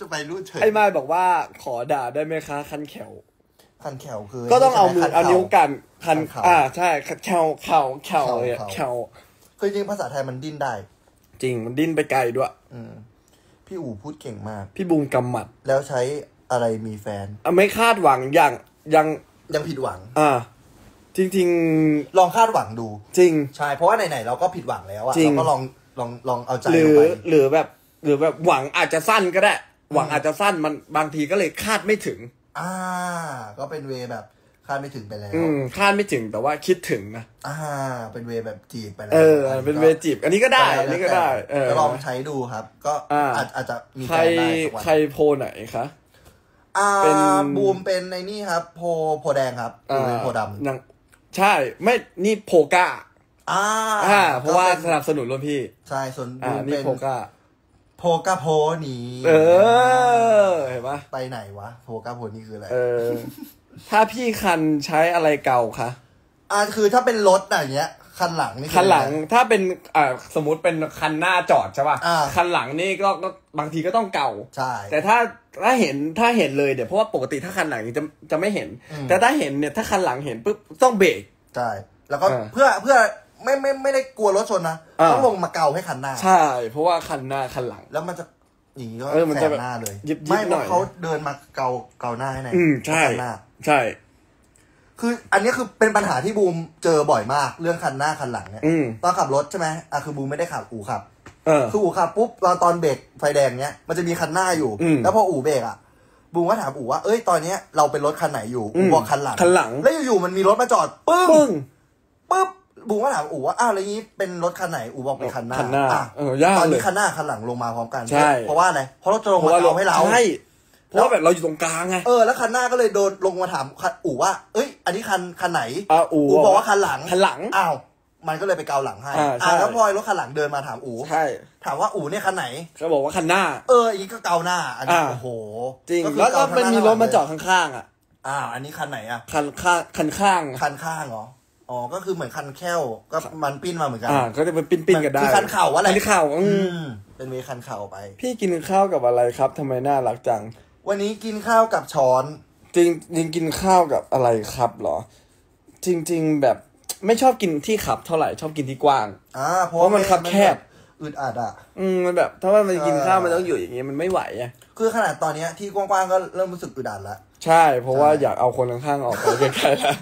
จะไปรูดเฉยไอ้ไม้บอกว่าขอด่าได้ไหมคะคันแขวคันแขวคือก็ต้องเอามือเอานิ้วกันคันอ่าใช่แขวเข่าแขวเลยแขวคือจริงภาษาไทยมันดิ้นได้จริงมันดิ้นไปไกลด้วยอืมพี่อู๋พูดเก่งมากพี่บูมกำหมัดแล้วใช้อะไรมีแฟนอ่ะไม่คาดหวังอย่างยังยังผิดหวังอ่าจริงๆลองคาดหวังดูจริงใช่เพราะว่าไหนๆเราก็ผิดหวังแล้วอะเราก็ลองลองลองเอาใจหรือหรือแบบหรือแบบหวังอาจจะสั้นก็ได้หวังอาจจะสั้นมันบางทีก็เลยคาดไม่ถึงอ่าก็เป็นเวแบบคาดไม่ถึงไปแล้วอืมคาดไม่ถึงแต่ว่าคิดถึงนะอ่าเป็นเวแบบจีบไปแล้วเออเป็นเวจีบอันนี้ก็ได้อันนี้ก็ได้เออลองใช้ดูครับ ก็อาจอาจจะมีใครใครโพไหนคะอ่าบูมเป็นในนี่ครับโพโพแดงครับบูมเป็นโพดำยังใช่ไม่นี่โพก้าอ่าอ่าเพราะว่าสนับสนุนรุ่นพี่ใช่ส่วนบูมเป็นโพก้าโพก้าโพนี้เออเห็นปะไปไหนวะโพก้าโพนี่คืออะไรเออถ้าพี่คันใช้อะไรเก่าคะอ่าคือถ้าเป็นรถอะไรเงี้ยคันหลังนี่คันหลังถ้าเป็นอ่าสมมุติเป็นคันหน้าจอดใช่ป่ะคันหลังนี่ก็บางทีก็ต้องเก่าใช่แต่ถ้าถ้าเห็นถ้าเห็นเลยเดี๋ยวเพราะว่าปกติถ้าคันหลังจะจะไม่เห็นแต่ถ้าเห็นเนี่ยถ้าคันหลังเห็นปุ๊บต้องเบรกใช่แล้วก็เพื่อเพื่อไม่ไม่ไม่ได้กลัวรถชนนะต้องลงมาเกาให้คันหน้าใช่เพราะว่าคันหน้าคันหลังแล้วมันจะอย่างนี้ก็แสบหน้าเลยไม่เพราะเขาเดินมาเกาเกาหน้าให้ไหนใช่ใช่คืออันนี้คือเป็นปัญหาที่บูมเจอบ่อยมากเรื่องคันหน้าคันหลังเนี่ยตอนขับรถใช่ไหมอ่ะคือบูมไม่ได้ขับอู่ขับคืออู่ขับปุ๊บเราตอนเบรกไฟแดงเนี้ยมันจะมีคันหน้าอยู่แล้วพออู่เบรกอ่ะบูมก็ถามอู่ว่าเอ้ยตอนเนี้ยเราเป็นรถคันไหนอยู่อู่บอกคันหลังคันหลังแล้วอยู่ๆมันมีรถมาจอดปึ้งปุ๊บบูมก็ถามอู่ว่าอ้าวแล้วนี้เป็นรถคันไหนอู่บอกเป็นคันหน้าอ่ะตอนนี้คันหน้าคันหลังลงมาพร้อมกันใช่เพราะว่าอะไรเพราะเราจะลงมาเอาให้เราใช่เพราะว่าแบบเราอยู่ตรงกลางไงเออแล้วคันหน้าก็เลยโดนลงมาถามอู่ว่าเอ้ยอันนี้คันคันไหนอ่าอู่บอกว่าคันหลังคันหลังอ้าวมันก็เลยไปเกาหลังให้อ่าแล้วพอรถคันหลังเดินมาถามอู่ใช่ถามว่าอู่เนี่ยคันไหนก็บอกว่าคันหน้าเอออีกก็เกาหน้าอันนี้โอ้โหจริงแล้วก็มันมีรถมาจอดข้างๆอ่ะอ้าวอันนี้คันไหนอ่ะคันข้างคันข้างคันข้างเหรออ๋อก็คือเหมือนคันแค่วก็มันปิ้นมาเหมือนกันอ่าก็จะเป็นปิ้นปิ้นกันได้คือคันเข่าว่าอะไรคันเข่าอืมเป็นเวคันเข่าไปพี่กินข้าวกับอะไรครับทำไมน่ารักจังวันนี้กินข้าวกับช้อนจริงจริงกินข้าวกับอะไรครับเหรอจริงๆแบบไม่ชอบกินที่ขับเท่าไหร่ชอบกินที่กว้างอ่าเพราะมันขับแคบอึดอัดอ่ะอืมมันแบบถ้าว่ามันกินข้าวมันต้องอยู่อย่างเงี้ยมันไม่ไหวอ่ะคือขนาดตอนนี้ที่กว้างๆก็เริ่มรู้สึกอึดอัดแล้วใช่เพราะว่าอยากเอาคนข้างๆออกไปไกลๆแล้ว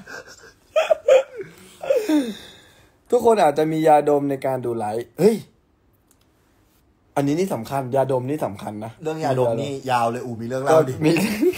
ทุกคนอาจจะมียาดมในการดูไลฟ์เฮ้ยอันนี้นี่สำคัญยาดมนี่สำคัญนะเรื่องยาดมนี่ยาวเลยอู๋มีเรื่องเล่าดิมี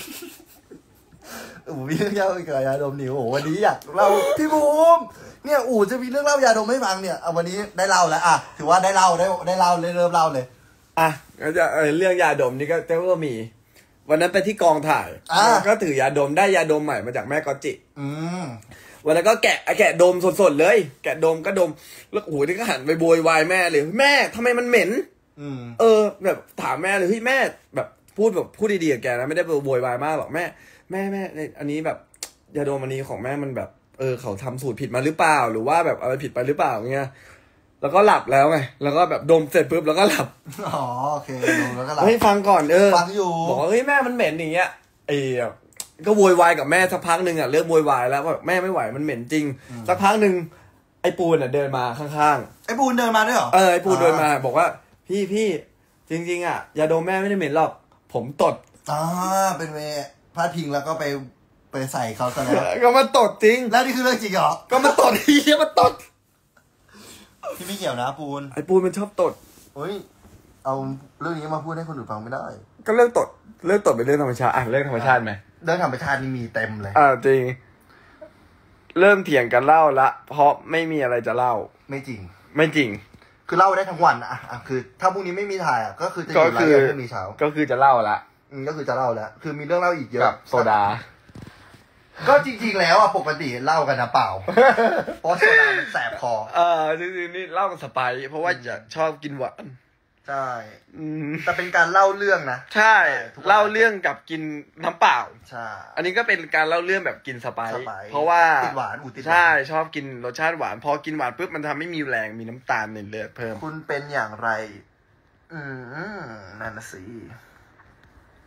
อู๋มีเรื่องเล่าเกี่ยวกับยาดมนี่โอ้โหวันนี้อยากเล่าพี่บูมเนี่ยอู๋จะมีเรื่องเล่ายาดมให้ฟังเนี่ยเอาวันนี้ได้เล่าแล้วอ่ะถือว่าได้เล่าได้ได้เล่าได้เริ่มเล่าเลยอ่ะก็จะเรื่องยาดมนี่ก็จะก็มีวันนั้นไปที่กองถ่ายก็ถือยาดมได้ยาดมใหม่มาจากแม่กอจิอืมวันนั้นก็แกะแกะดมสดๆเลยแกะดมก็ดมแล้วโอ้โหนี่ก็หันไปโวยวายแม่เลยแม่ทำไมมันเหม็นเออแบบถามแม่เลยเฮ้ยแม่แบบพูดแบบพูดดีๆกับแกนะไม่ได้ไปโวยวายมากหรอกแม่แม่แม่อันนี้แบบยาดมอันนี้ของแม่มันแบบเออเขาทำสูตรผิดมาหรือเปล่าหรือว่าแบบอะไรผิดไปหรือเปล่าเงี้ยแล้วก็หลับแล้วไงแล้วก็แบบดมเสร็จปุ๊บแล้วก็หลับอ๋อโอเคดมแล้วก็หลับเฮ้ยฟังก่อนเออฟังอยู่บอกว่าเฮ้ยแม่มันเหม็นอย่างเงี้ยไอ้ก็โวยวายกับแม่สักพักหนึ่งอ่ะเริ่มโวยวายแล้วว่าแม่ไม่ไหวมันเหม็นจริงสักพักหนึ่งไอ้ปูนอ่ะเดินมาข้างๆไอ้ปูนเดินมาด้วยเหรอเออไอ้ปูนเดินมาบอกว่าพี่พี่จริงๆอ่ะยาดมแม่ไม่ได้เหม็นหรอกผมตดอ่าเป็นเวพาดพิงแล้วก็ไปไปใส่เขาซะแล้วก็มาตดจริงแล้วนี่คือเรื่องจริงเหรอก็มาตดเฮียมาตดที่ไม่เกี่ยวนะปูนไอ้ปูนมันชอบตดเฮ้ยเอาเรื่องนี้มาพูดให้คนอื่นฟังไม่ได้ก็เรื่องตดเรื่องตดเป็นเรื่องธรรมชาติอ่ะเรื่องธรรมชาติไหมเรื่องธรรมชาตินี่มีเต็มเลยอ่าจริงเริ่มเถียงกันเล่าละเพราะไม่มีอะไรจะเล่าไม่จริงไม่จริงคือเล่าได้ทั้งวันอ่ะอ่ะคือถ้าพรุ่งนี้ไม่มีถ่ายอ่ะก็คือจะอยู่ไลฟ์พรุ่งนี้เช้าก็คือจะเล่าละอืมก็คือจะเล่าแล้วคือมีเรื่องเล่าอีกเยอะกับโซดาก็จริงๆแล้วอ่ะปกติเล่ากันนะเปล่าเพราะโซดามันแสบคอเออจริงๆนี่เล่ากันสไปร์เพราะว่าจะชอบกินหวานใช่แต่เป็นการเล่าเรื่องนะใช่เล่าเรื่องกับกินน้ำเปล่าใช่อันนี้ก็เป็นการเล่าเรื่องแบบกินสไปร์เพราะว่าติดหวานอูติดใช่ชอบกินรสชาติหวานพอกินหวานปุ๊บมันทำให้มีแรงมีน้ำตาลในเลือดเพิ่มคุณเป็นอย่างไรอืมนั่นนะสิ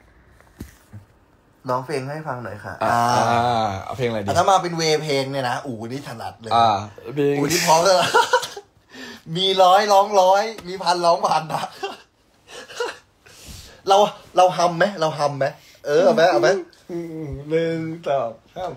ร้องเพลงให้ฟังหน่อยค่ะอ่าเอาเพลงอะไรดีถ้ามาเป็นเวเพลงเนี่ยนะอู๋นี่ถนัดเลยอ่าเพลงอู๋นี่พร้อมเลยมีร้อยร้องร้อยมีพันร้องพันนะเราเราฮัมไหมเราฮัมไหมเออเอาไหมเอาไหมหนึ่งสองสาม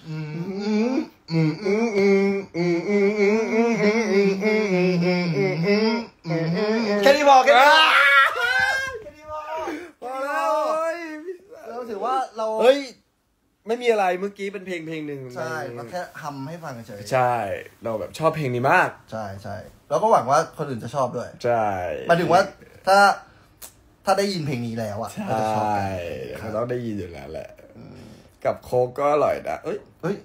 แค่นี้พอแค่นี้แค่นี้พอพอแล้วเราถือว่าเราเฮ้ยไม่มีอะไรเมื่อกี้เป็นเพลงเพลงหนึ่งใช่เราแค่ฮัมให้ฟังเฉยใช่เราแบบชอบเพลงนี้มากใช่ใช่แล้วก็หวังว่าคนอื่นจะชอบด้วยใช่หมายถึงว่าถ้าถ้าได้ยินเพลงนี้แล้วอ่ะก็จะชอบกันเราต้องได้ยินอยู่แล้วแหละกับโค้กก็อร่อยนะเอ้ยเฮ้ย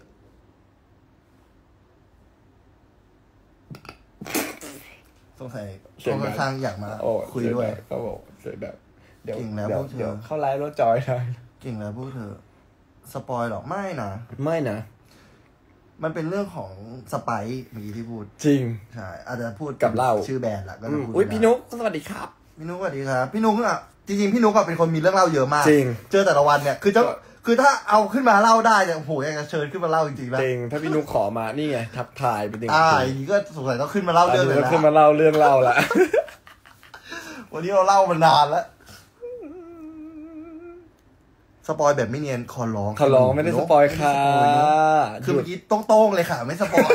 สงสัยคนข้างๆอยากมาคุยด้วยเขาบอกเสียงแบบเดี๋ยวเดี๋ยวเข้าไลฟ์รถจอยได้เก่งแล้วพวกเธอสปอยหรอไม่นะไม่นะมันเป็นเรื่องของสไปซ์เมื่อกี้ที่พูดจริงใช่อาจจะพูดกับเราชื่อแบรนด์ละก็จะพูดอุ้ยพี่นุ๊กสวัสดีครับพี่นุ๊กสวัสดีครับพี่นุ๊กอ่ะจริงๆพี่นุ๊กอ่ะเป็นคนมีเรื่องเล่าเยอะมากจริงเจอแต่ละวันเนี่ยคือจะคือถ้าเอาขึ้นมาเล่าได้เนี่ยโอ้โหอยากจะเชิญขึ้นมาเล่าจริงๆแล้วจริงถ้าพี่นุ๊กขอมานี่ไงทักทายเป็นจริงอ่าอย่างนี้ก็สงสัยต้องขึ้นมาเล่าเรื่องเลยนะขึ้นมาเล่าเรื่องเล่าละวันนี้เราเล่ามานานแล้วสปอยแบบไม่เนียนขอร้องขอร้องไม่ได้สปอยค่ะคือเมื่อกี้โต้งๆเลยค่ะไม่สปอย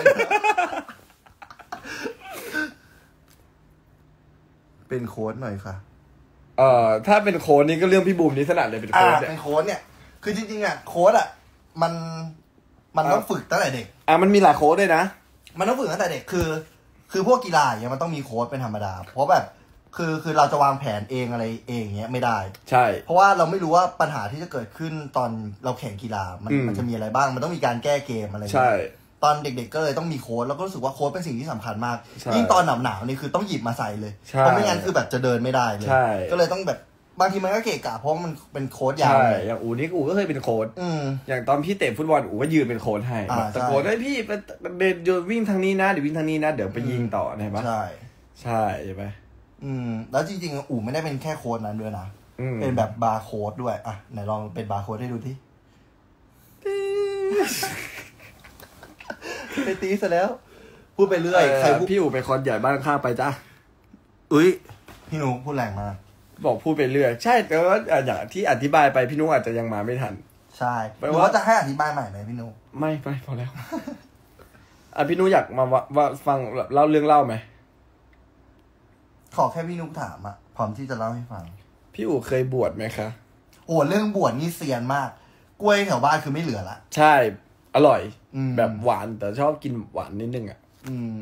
เป็นโค้ดหน่อยค่ะเอ่อถ้าเป็นโค้ดนี่ก็เรื่องพี่บูมนี่ถนัดเลยเป็นโค้ดเนี่ยเป็นโค้ดเนี่ยคือจริงๆอ่ะโค้ดอ่ะมันมันต้องฝึกตั้งแต่เด็กอ่ะมันมีหลายโค้ดด้วยนะมันต้องฝึกตั้งแต่เด็กคือคือพวกกีฬาอย่างเงี้ยมันต้องมีโค้ดเป็นธรรมดาเพราะแบบคือคือเราจะวางแผนเองอะไรเองเงี้ยไม่ได้ใช่เพราะว่าเราไม่รู้ว่าปัญหาที่จะเกิดขึ้นตอนเราแข่งกีฬามันมันจะมีอะไรบ้างมันต้องมีการแก้เกมอะไรใช่ตอนเด็กๆก็เลยต้องมีโค้ดแล้วก็รู้สึกว่าโค้ดเป็นสิ่งที่สำคัญมากยิ่งตอนหนาวๆนี่คือต้องหยิบมาใส่เลยเพราะไม่งั้นคือแบบจะเดินไม่ได้เลยก็เลยต้องแบบบางทีมันก็เกะกะเพราะมันเป็นโค้ดยาวเลยอย่างอูนี่อูก็เคยเป็นโค้ดอย่างตอนพี่เตะฟุตบอลอูก็ยืนเป็นโค้ดให้แต่โค้ดให้พี่ไปเดินวิ่งทางนี้นะเดี๋ยววิ่งทางนี้นะเดี๋ยวไปยิงต่อใช่ปะใช่ใช่ใช่ไหมอืมแล้วจริงๆอูไม่ได้เป็นแค่โค้ดนั้นด้วยนะเป็นแบบบาร์โค้ดด้วยอ่ะไหนลองเป็นบาร์โค้ดให้ดูที่ไปตีซะแล้วพูดไปเรื่อยใครพี่อู๋ไปคอนใหญ่บ้านข้างไปจ้าอุ้ยพี่นุ๊กพูดแรงมากบอกพูดไปเรื่อยใช่แต่ว่าอย่างที่อธิบายไปพี่นุ๊กอาจจะยังมาไม่ทันใช่หรือว่าจะให้อธิบายใหม่ไหมพี่นุ๊กไม่ไม่พอแล้วอ่ะพี่นุ๊กอยากมาว่าฟังเล่าเรื่องเล่าไหมขอแค่พี่นุ๊กถามอะพร้อมที่จะเล่าให้ฟังพี่อู๋เคยบวชไหมคะโอ้เรื่องบวชนี่เซียนมากกล้วยแถวบ้านคือไม่เหลือละใช่อร่อยแบบหวานแต่ชอบกินหวานนิดนึงอ่ะอืม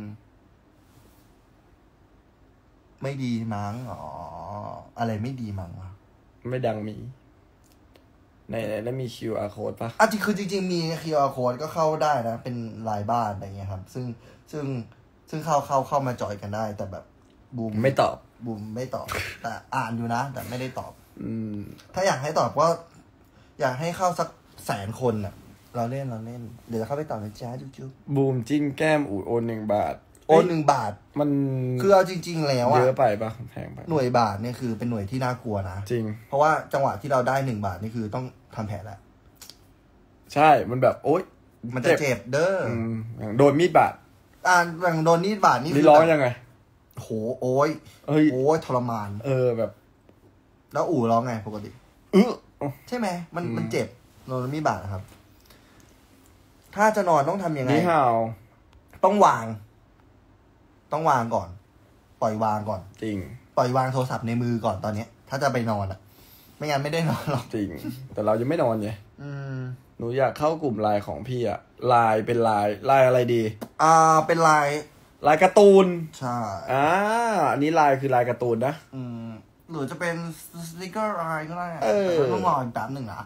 ไม่ดีมั้งอ๋ออะไรไม่ดีมั้งวะไม่ดังมีในแล้วมี คิว อาร์ code ปะอ่ะจริงคือจริงๆมี คิว อาร์ code ก็เข้าได้นะเป็นรายบ้านอะไรเงี้ยครับซึ่งซึ่งซึ่งเข้าเข้าเข้ามาจอยกันได้แต่แบบบูมไม่ตอบบูมไม่ตอบแต่อ่านอยู่นะแต่ไม่ได้ตอบอืมถ้าอยากให้ตอบก็อยากให้เข้าสักแสนคนอ่ะเราเล่นเราเล่นเดี๋ยวเข้าไปตอบนะจ๊ะจุ๊บจุ๊บบูมจิ้นแก้มอู่โอนหนึ่งบาทโอนหนึ่งบาทมันคือเอาจริงๆแล้วอะเยอะไปปะแพงไปหน่วยบาทเนี่ยคือเป็นหน่วยที่น่ากลัวนะจริงเพราะว่าจังหวะที่เราได้หนึ่งบาทนี่คือต้องทำแผลแล้วใช่มันแบบโอ๊ยมันจะเจ็บเด้ออย่างโดนมีดบาดอ่าอย่างโดนมีดบาดนี่คือร้องยังไงโหโอ้ยโอ้ยทรมานเออแบบแล้วอู่ร้องไงปกติเออใช่ไหมมันมันเจ็บโดนมีดบาดนะครับถ้าจะนอนต้องทำยังไงนี่ฮาวต้องวางต้องวางก่อนปล่อยวางก่อนจริงปล่อยวางโทรศัพท์ในมือก่อนตอนเนี้ยถ้าจะไปนอนอ่ะไม่งั้นไม่ได้นอนหรอกจริงแต่เรายังไม่นอนไงหนูอยากเข้ากลุ่มไลน์ของพี่อะไลน์เป็นไลน์ไลน์อะไรดีอ่าเป็นไลน์ไลน์การ์ตูนใช่อ่าอันนี้ไลน์คือไลน์การ์ตูนนะอืมหรือจะเป็นสติกเกอร์ไลน์ก็ได้เออต้องรออีกแป๊บหนึ่งนะ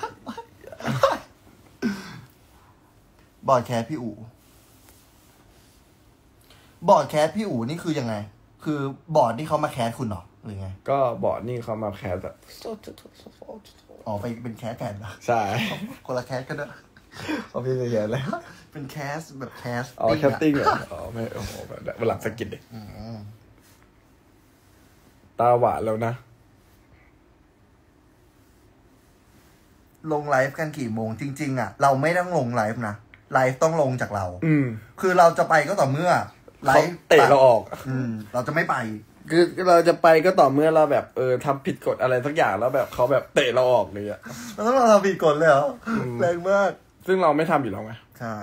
บอร์ดแคสพี่อู๋บอร์ดแคสพี่อู๋นี่คือยังไงคือบอร์ดที่เขามาแคสคุณเหรอหรือไงก็บอร์ดนี่เขามาแคสแบบอ๋อไปเป็นแคสแทนนะใช่คนละแคสกันเนอะเขาพี่จะเยอะเลยเป็นแคสแบบแคสอ๋อแคสติ้งเหรออ๋อไม่โอ้โหแบบวันหลังสกิดดิตาหวานแล้วนะลงไลฟ์กันกี่โมงจริงๆอ่ะเราไม่ต้องลงไลฟ์นะไลฟ์ต้องลงจากเราอืมคือเราจะไปก็ต่อเมื่อไลฟ์เตะเราออกอืมเราจะไม่ไปคือเราจะไปก็ต่อเมื่อเราแบบเออทำผิดกฎอะไรสักอย่างแล้วแบบเขาแบบเตะเราออกเลยอ่ะเราต้องทำผิดกฎเลยเหรอแรงมากซึ่งเราไม่ทำอยู่แล้วไงใช่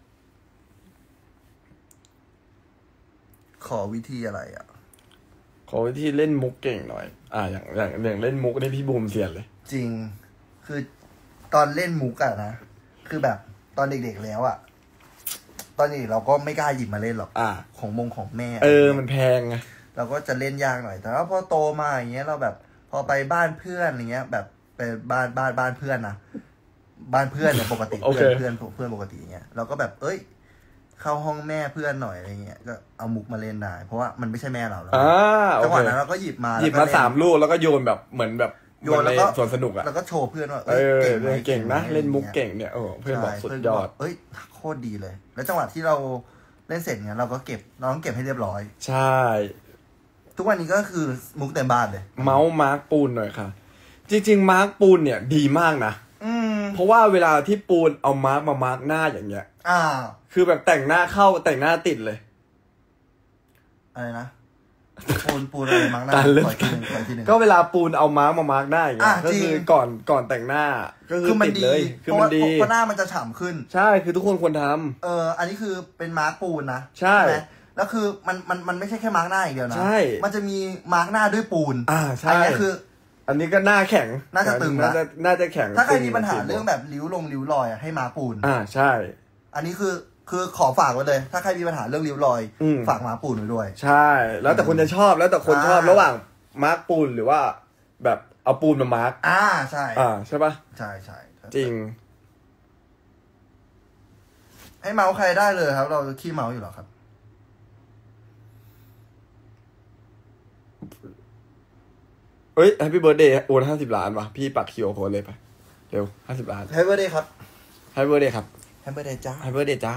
ขอวิธีอะไรอ่ะขอวิธีเล่นมุกเก่งหน่อยอ่าอย่างอย่างอย่างเล่นมุกนี่พี่บูมเสียนเลยจริงคือตอนเล่นมุกอะนะคือแบบตอนเด็กๆแล้วอะตอนนี้เราก็ไม่กล้าหยิบมาเล่นหรอกอ่าของมงของแม่เออมันแพงไงเราก็จะเล่นยากหน่อยแต่ว่าพอโตมาอย่างเงี้ยเราแบบพอไปบ้านเพื่อนอย่างเงี้ยแบบไปบ้านบ้านบ้านเพื่อนนะบ้านเพื่อนเนี่ยปกติเพื่อนเพื่อนเพื่อนปกติอย่างเงี้ยเราก็แบบเอ้ยเข้าห้องแม่เพื่อนหน่อยอะไรเงี้ยก็เอามุกมาเล่นได้เพราะว่ามันไม่ใช่แม่เราแล้วจังหวะนั้นเราก็หยิบมาหยิบมาสามลูกแล้วก็โยนแบบเหมือนแบบโยนแล้วก็ส่วนสนุกอะแล้วก็โชว์เพื่อนว่าเออเก่งนะเล่นมุกเก่งเนี่ยโอ้เพื่อนบอกสุดยอดเอ้ยโคตรดีเลยแล้วจังหวะที่เราเล่นเสร็จเนี่ยเราก็เก็บเราต้องเก็บให้เรียบร้อยใช่ทุกวันนี้ก็คือมุกเต็มบ้านเลยเมาส์มาร์กปูนหน่อยค่ะจริงๆมาร์กปูนเนี่ยดีมากนะเพราะว่าเวลาที่ปูนเอามาร์กมามาร์กหน้าอย่างเงี้ยอ่าคือแบบแต่งหน้าเข้าแต่งหน้าติดเลยอะไรนะปูนปูนอะไรมาร์กหน้าขอทีนึงขอทีนึงก็เวลาปูนเอามาร์กมามาร์กหน้าอย่างเงี้ยก็คือก่อนก่อนแต่งหน้าก็คือติดเลยคือมันดีเพราะหน้ามันจะฉ่ำขึ้นใช่คือทุกคนควรทำเอออันนี้คือเป็นมาร์กปูนนะใช่ไหมแล้วคือมันมันมันไม่ใช่แค่มาร์กหน้าอย่างเดียวนะใช่มันจะมีมาร์กหน้าด้วยปูนอ่าใช่อันนี้คืออันนี้ก็หน้าแข็งน่าจะตึงแล้วน่าจะแข็งถ้าใครมีปัญหาเรื่องแบบริ้วลงริ้วรอยให้มาร์กปูนอ่าใช่อันนี้คือคือขอฝากไว้เลยถ้าใครมีปัญหาเรื่องริ้วรอยฝากมาร์กปูนไว้ด้วยใช่แล้วแต่คนจะชอบแล้วแต่คนชอบระหว่างมาร์กปูนหรือว่าแบบเอาปูนมามาร์กอ่าใช่อ่าใช่ปะใช่ใช่จริงให้เมาส์ใครได้เลยครับเราขี้เมาส์อยู่หรอครับเอ้ย Happy Birthday โอนห้าสิบล้านว่ะพี่ปักคิวโค้ดเลยไปเร็วห้าสิบล้าน Happy Birthday ครับ Happy Birthday ครับ Happy Birthday จ้า Happy Birthday จ้า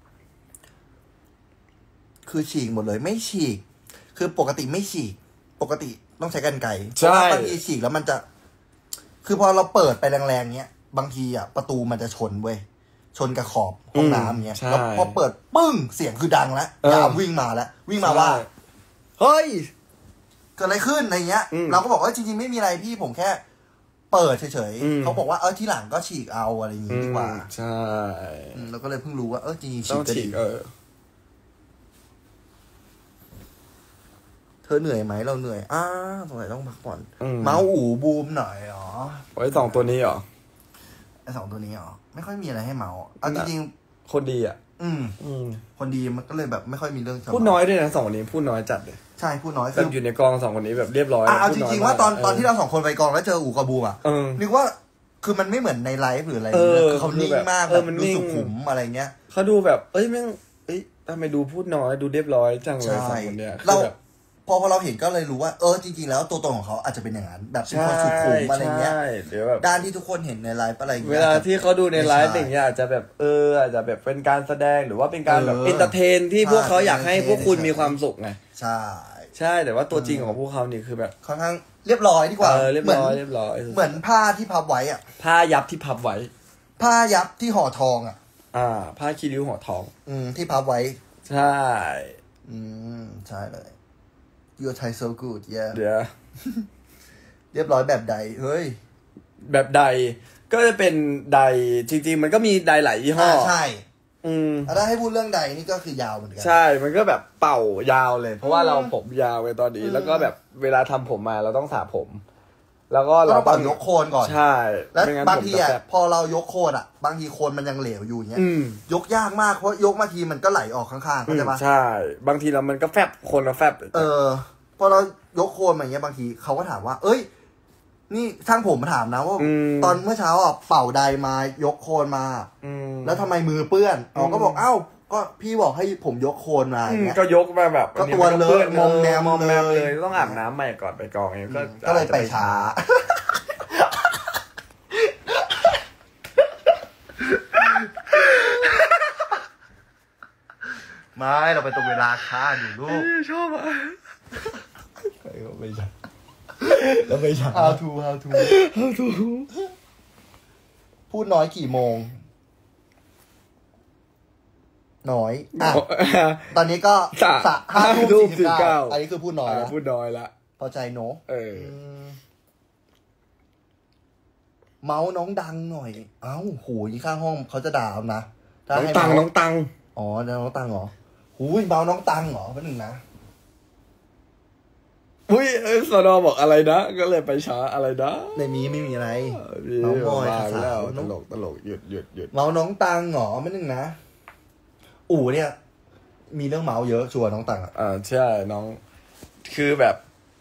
คือฉีกหมดเลยไม่ฉีกคือปกติไม่ฉีกปกติต้องใช้กรรไกรใช่บางทีฉีกแล้วมันจะคือพอเราเปิดไปแรงๆเงี้ยบางทีอ่ะประตูมันจะชนเว้ยชนกับขอบห้องน้ำเงี้ยแล้วพอเปิดปึ้งเสียงคือดังแล้วยามวิ่งมาแล้ววิ่งมาว่าเฮ้ยเกิดอะไรขึ้นอะไรเงี้ยเราก็บอกว่าจริงๆไม่มีอะไรพี่ผมแค่เปิดเฉยๆเขาบอกว่าเออที่หลังก็ฉีกเอาอะไรอย่างงี้ดีกว่าใช่เราก็เลยเพิ่งรู้ว่าเออจริงๆฉีกฉีกเออเธอเหนื่อยไหมเราเหนื่อยอ้าสงสัยต้องพักผ่อนเมาส์อู่บูมหน่อยอ๋อไว้สองตัวนี้เหรอไอ้สองตัวนี้เหรอไม่ค่อยมีอะไรให้เมาส์เอาจริงๆคนดีอ่ะอืมอืมคนดีมันก็เลยแบบไม่ค่อยมีเรื่องพูดน้อยด้วยนะสองคนนี้พูดน้อยจัดเลยใช่พูดน้อยคืออยู่ในกองสองคนนี้แบบเรียบร้อยอ่ะจริงๆว่าตอนตอนที่เราสองคนไปกองแล้วเจออู่กับบูมอ่ะนึกว่าคือมันไม่เหมือนในไลฟ์หรืออะไรคือเขานิ่งมากแบบดูสุขุมอะไรเงี้ยเขาดูแบบเอ้ยแม่งเอ้ยทำไมดูพูดน้อยดูเรียบร้อยจังเลยสองคนเนี้ยเราพอพอเราเห็นก็เลยรู้ว่าเออจริงๆแล้วตัวตนของเขาอาจจะเป็นอย่างนั้นแบบเป็นคนสุขุมอะไรเงี้ยด้านที่ทุกคนเห็นในไลฟ์อะไรเงี้ยเวลาที่เขาดูในไลฟ์อย่างเงี้ยอาจจะแบบเอออาจจะแบบเป็นการแสดงหรือว่าเป็นการแบบเอนเตอร์เทนที่พวกเขาอยากให้พวกคุณมีความสุขไงใช่ใช่แต่ว่าตัวจริงของพวกเขานี่คือแบบค่อนข้างเรียบร้อยดีกว่าเออเรียบร้อยเรียบร้อยเหมือนผ้าที่พับไว้อ่ะผ้ายับที่พับไว้ผ้ายับที่ห่อทองอ่ะอ่าผ้าคีริ้วห่อทองอืมที่พับไว้ใช่อืมใช่เลย Your Thai so good yeah เดี๋ยวเรียบร้อยแบบใดเฮ้ยแบบใดก็จะเป็นใดจริงๆมันก็มีใดหลายยี่ห้อใช่อืมถ้าให้พูดเรื่องใดนี่ก็คือยาวเหมือนกันใช่มันก็แบบเป่ายาวเลยเพราะว่าเราผมยาวไปตอนนี้แล้วก็แบบเวลาทำผมมาเราต้องสระผมแล้วก็เราต้องยกโคนก่อนใช่แล้วบางทีอ่ะพอเรายกโคนอ่ะบางทีโคนมันยังเหลวอยู่อย่างเงี้ยยกยากมากเพราะยกมาทีมันก็ไหลออกข้างๆเข้าใจปะใช่บางทีเรามันก็แฟบโคนเราแฟบเออพอเรายกโคนมาอย่างเงี้ยบางทีเขาก็ถามว่าเอ้ยนี่ช่างผมมาถามนะว่าตอนเมื่อเช้าอ่ะเป่าไดมายกโคนมาแล้วทำไมมือเปื้อนเราก็บอกเอ้าก็พี่บอกให้ผมยกโคนมาอย่างเงี้ยก็ยกมาแบบก็ตัวเลอะมอมแมมมอมแมมเลยต้องอาบน้ำใหม่ก่อนไปกองเองก็เลยไปช้าไม่เราไปตรงเวลาค่าอยู่ลูกชอบอ่ะไม่ใช่เราไม่ใช่ how to how to how to พูดน้อยกี่โมงน้อยอ่ะตอนนี้ก็สะห้าทุ่มสี่สิบเก้าอันนี้คือพูดน้อยแล้วพูดน้อยละพอใจเนาะเออเมาส์น้องดังหน่อยเอ้าโหยข้างห้องเขาจะด่าเอานะน้องตังน้องตังอ๋อน้องตังเหรอหูยเมาส์น้องตังเหรอแป๊บนึงนะอุ้ยสนอบอกอะไรนะก็เลยไปช้าอะไรนะในมีไม่มีอะไรน้องบอยแล้วตลกตลกหยุดหยุดหยุดเมาส์น้องตังเหรอแป๊บนึงนะอู๋เนี่ยมีเรื่องเมาส์เยอะชัวร์น้องตังอ่ะอ่าใช่น้องคือแบบ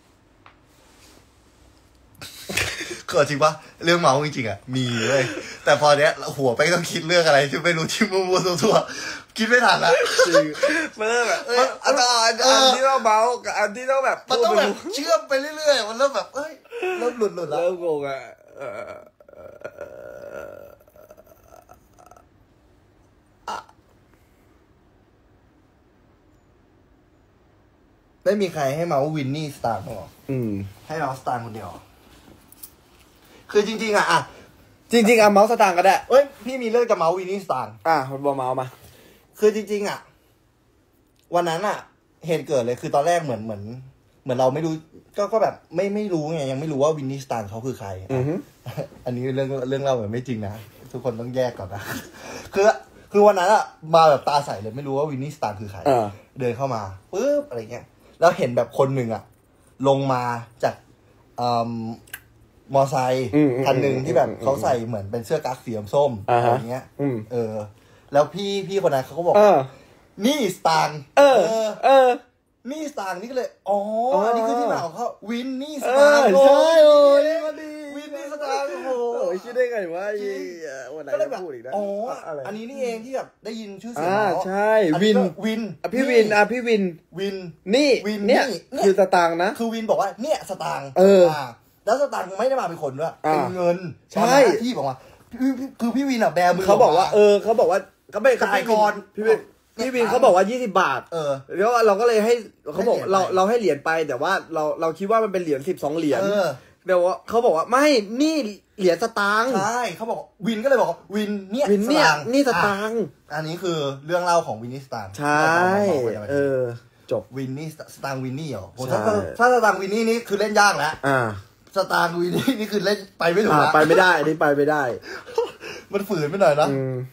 เกิดจริงปะเรื่องเมาส์จริงๆอ่ะมีเลยแต่พอเนี้ยหัวไปต้องคิดเรื่องอะไรที่ไม่รู้ที่มั่วๆทั่วๆคิดไม่ทันละจริงมันเริ่มแบบอันอันที่เราเมาส์กับอันที่เราแบบมันต้องแบบเชื่อมไปเรื่อยๆมันเริ่มแบบเอ้ยเริ่มหลุดหลุดแล้วเริ่มงงอ่ะไม่มีใครให้เมาส์วินนี่สตาร์หรออืมให้เมาส์สตาร์คนเดียวคือจริงๆอ่ะอ่ะจริงๆอ่ะเมาส์สตางค์ก็ได้เอ้ยพี่มีเรื่องกับเมาส์วินนี่สตางค์อ่ะมันบอกเมาส์มาคือจริงๆอ่ะวันนั้นอ่ะเหตุเกิดเลยคือตอนแรกเหมือนเหมือนเหมือนเราไม่รู้ก็ก็แบบไม่ไม่รู้ไงยังไม่รู้ว่าวินนี่สตางค์เขาคือใครอืออันนี้เรื่องเรื่องเล่าแบบไม่จริงนะทุกคนต้องแยกก่อนนะคือคือวันนั้นอ่ะมาแบบตาใสเลยไม่รู้ว่าวินนี่สตางค์คือใครเดินเข้ามาปึ๊บอะไรเงี้ยแล้วเห็นแบบคนหนึ่งอ่ะลงมาจากอ่ามอไซค์คันหนึ่งที่แบบเขาใส่เหมือนเป็นเสื้อกั๊กสีส้มอะไรเงี้ยเออแล้วพี่พี่คนนั้นเขาก็บอกนี่สตางค์เออเออนี่สตางค์นี่ก็เลยอ๋ออันนี้คือที่มาของเขาวินนี่สตางค์ใช่โอ้ยวินนี่สตางค์โอ้โหคิดได้ไงวะวันไหนจะพูดอีกนะอ๋ออันนี้นี่เองที่แบบได้ยินชื่อเสียงเขาใช่วินวินพี่วินอ่ะพี่วินวินนี่วินเนี่ยคือสตางค์นะคือวินบอกว่าเนี่ยสตางค์เออแล้วสตางค์ไม่ได้มาเป็นคนด้วยเป็นเงินใช่ที่บอกว่าคือพี่วินอ่ะแบมือเขาบอกว่าเออเขาบอกว่าเขาไม่จ่ายก่อนพี่วินพี่วินเขาบอกว่ายี่สิบบาทเออแล้วเราก็เลยให้เขาบอกเราเราให้เหรียญไปแต่ว่าเราเราคิดว่ามันเป็นเหรียญสิบสองเหรียญเดี๋ยวเขาบอกว่าไม่นี่เหรียญสตางค์ใช่เขาบอกวินก็เลยบอกวินเนี่ยวินเนี่ยนี่สตางค์อันนี้คือเรื่องเล่าของวินนี่สตางค์ใช่เออจบวินนี่สตางค์วินนี่เหรอถ้าถ้าสตางค์วินนี่นี่คือเล่นยากแล้วอ่าสตางค์วินนี่นี่คือเล่นไปไม่ถูกไปไม่ได้นี่ไปไม่ได้มันฝืนไปหน่อยนะ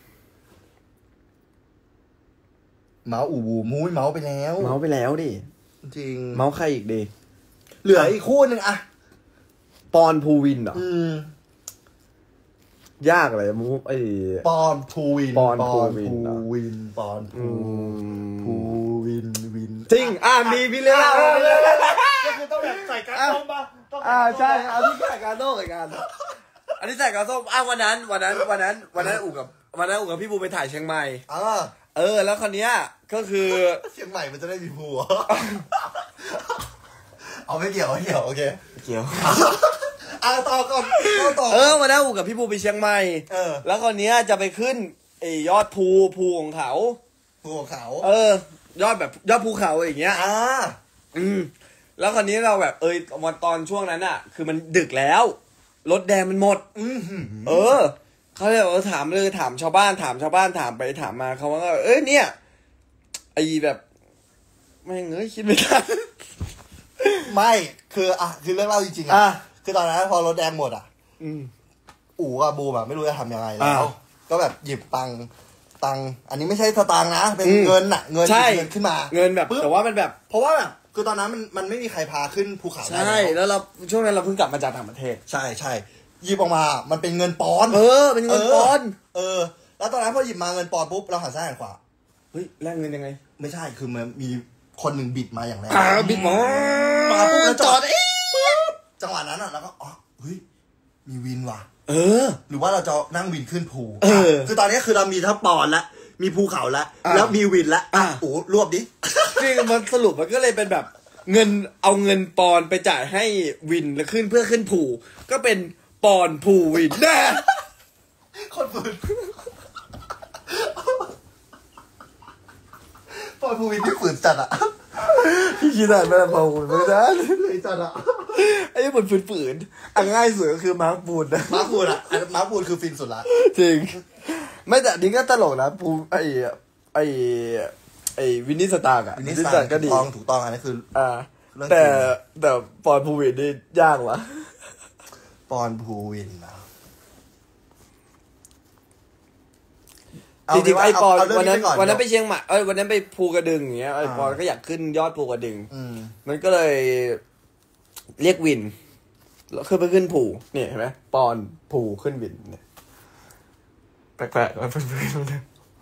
เมาส์อูบูมุ้ยเมาส์ไปแล้วเมาส์ไปแล้วดิจริงเมาส์ใครอีกดิเหลืออีกคู่หนึ่งอะปอนภูวินเหรออืมยากเลยมูฟไอ้ปอนภูวินปอนภูวินวินปอนภูภูวินวินจริงอ่ามีพี่เล่าก็คือต้องแบบใส่กาส้มป่ะอ่าใช่เอาที่ใส่กาส้มกันอันนี้ใส่กาส้มอ่ะวันนั้นวันนั้นวันนั้นวันนั้นอู่กับวันนั้นอู่กับพี่บูไปถ่ายเชียงใหม่อ่าเออแล้วคนเนี้ยก็คือเชียงใหม่มันจะได้มีภูเอาไม่เกี่ยวไม่เกี่ยวโอเคเกี่ยวอ่ะต่อก่อนต่อเออวันนั้นอู่กับพี่บูไปเชียงใหม่เออแล้วคนเนี้ยจะไปขึ้นไอ้ยอดภูภูของเขาภูของเขาเออยอดแบบยอดภูเขาอย่างเงี้ยอ่าอืมแล้วคนนี้เราแบบเออวันตอนช่วงนั้นอ่ะคือมันดึกแล้วรถแดงมันหมดอืมเออเขาเลยเออถามเลยถามชาวบ้านถามชาวบ้านถามไปถามมาเขาว่าเอ้ยเนี่ยไอ้แบบไม่เงยคิดไม่ได้ไม่คืออ่ะคือเรื่องเล่าจริงๆอ่ะคือตอนนั้นพอรถแดงหมดอ่ะอืมอู๋กับบูมอ่ะไม่รู้จะทำยังไงแล้วก็แบบหยิบตังตังอันนี้ไม่ใช่สตางค์นะเป็นเงินอ่ะเงินเงินขึ้นมาเงินแบบแต่ว่ามันแบบเพราะว่าแบบคือตอนนั้นมันมันไม่มีใครพาขึ้นภูเขาใช่แล้วเราช่วงนั้นเราเพิ่งกลับมาจากต่างประเทศใช่ใช่หยิบออกมามันเป็นเงินปอนด์เออเป็นเงินปอนด์เออแล้วตอนนั้นพอหยิบมาเงินปอนด์ปุ๊บเราหันซ้ายหันขวาเฮ้ยแลกเงินยังไงไม่ใช่คือมันมีคนหนึ่งบิดมาอย่างแรงบิดมามาปุ๊บแล้วจอดเอ๊ะจังหวะนั้นอ่ะแล้วก็อ๋อเฮ้ยมีวินว่ะเออหรือว่าเราจะนั่งวินขึ้นภูเออคือตอนนี้คือเรามีทั้งปอนด์ละมีภูเขาละแล้วมีวินละอ่ะโอ้รวบดินี่มันสรุปมันก็เลยเป็นแบบเงินเอาเงินปอนไปจ่ายให้วินแล้วขึ้นเพื่อขึ้นภูก็เป็นปอนภูวินแน่คนฝืนปอนภูวินที่ฝืนจัดอ่ะพี่คิดได้ไหมล่ะปอนภูวินไม่ได้เลยจัดอ่ะไอ้มันฝืนๆอ่ะง่ายสุดก็คือมาร์คบูนนะมาร์คบูนอะมาร์คบูนคือฟินสุดละจริงไม่แต่นี่ก็ตลกนะปูไอ้ไอ้ไอ้วินนี่สตาร์กอะวินนี่สตาร์กก็ดีถูกต้องถูกต้องอันนี้คืออ่าแต่แต่ปอนภูวินนี่ยากวะปอนภูวินนะจริงๆไอ้ปอนวันนั้นวันนั้นไปเชียงใหม่เอ้ยวันนั้นไปภูกระดึงอย่างเงี้ยไอ้ปอนก็อยากขึ้นยอดภูกระดึงมันก็เลยเรียกวินแล้วขึ้นไปขึ้นภูนี่เห็นไหมปอนภูขึ้นวินเนี่ยแปลกๆแล้วเพื่อน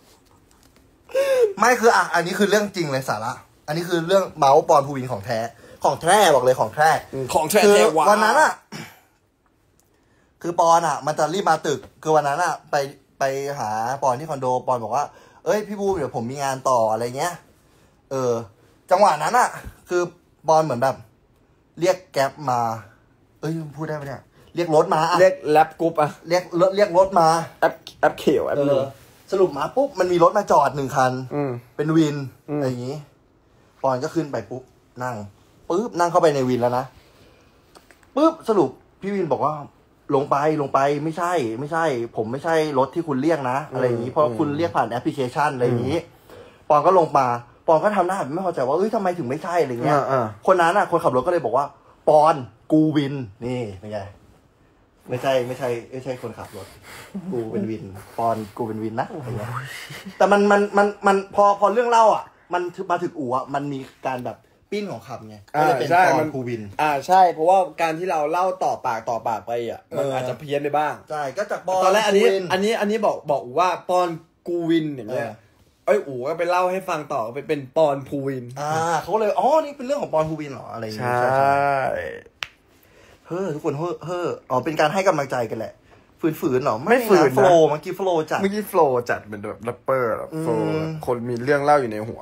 ๆไม่คืออ่ะอันนี้คือเรื่องจริงเลยสาระอันนี้คือเรื่องเมาส์ปอนภูวินของแท้ของแท้บอกเลยของแท้ของแท้คือวันนั้นอ่ะคือปอนอ่ะมันจะรีบมาตึกคือวันนั้นอ่ะไปไปหาปอนที่คอนโดปอนบอกว่าเอ้ยพี่บูมเดี๋ยวผมมีงานต่ออะไรเงี้ยเออจังหวะนั้นอ่ะคือปอนเหมือนแบบเรียกแก๊ปมาเอ้ยพูดได้ไหมเนี่ยเรียกรถมาเรียกแลปกรุ๊ปอะเรียกเรียกรถมาแอปแอปเขียวแอปนึงสรุปมาปุ๊บมันมีรถมาจอดหนึ่งคันเป็นวินอะไรอย่างงี้ปอนก็ขึ้นไปปุ๊บนั่งปุ๊บนั่งเข้าไปในวินแล้วนะปุ๊บสรุปพี่วินบอกว่าลงไปลงไปไม่ใช่ไม่ใช่ผมไม่ใช่รถที่คุณเรียกนะอะไรอย่างนี้เพราะคุณเรียกผ่านแอปพลิเคชันอะไรอย่างนี้ปอนก็ลงมาปอนก็ทำหน้าแบบไม่เข้าใจว่าเอ้ยทำไมถึงไม่ใช่อะไรเงี้ยคนนั้นอ่ะคนขับรถก็เลยบอกว่าปอนกูวินนี่เป็นไงไม่ใช่ไม่ใช่ไม่ใช่คนขับรถกูเป็นวินปอนกูเป็นวินนะอะไรเงี้ยแต่มันมันมันมันพอพอเรื่องเล่าอ่ะมันมาถึงอู่อ่ะมันมีการแบบปิ้นของคำไงก็เลยเป็นปอนกูวินอ่าใช่เพราะว่าการที่เราเล่าต่อปากต่อปากไปอ่ะมันอาจจะเพี้ยนไปบ้างใช่ก็จากปอนตอนแรกอันนี้อันนี้อันนี้บอกบอกว่าปอนกูวินอย่างเงี้ยไอ้อู๋ก็ไปเล่าให้ฟังต่อไปเป็นปอนภูวินอ่าเขาเลยอ๋อนี่เป็นเรื่องของปอนภูวินเหรออะไรอย่างเงี้ยใช่เฮ้อทุกคนเฮ้อเฮ้ออ๋อเป็นการให้กำลังใจกันแหละฝืนๆหรอไม่ฝืนโฟล์เมื่อกี้โฟล์จัดเมื่อกี้โฟล์จัดเป็นแบบแรปเปอร์แบบโฟล์คนมีเรื่องเล่าอยู่ในหัว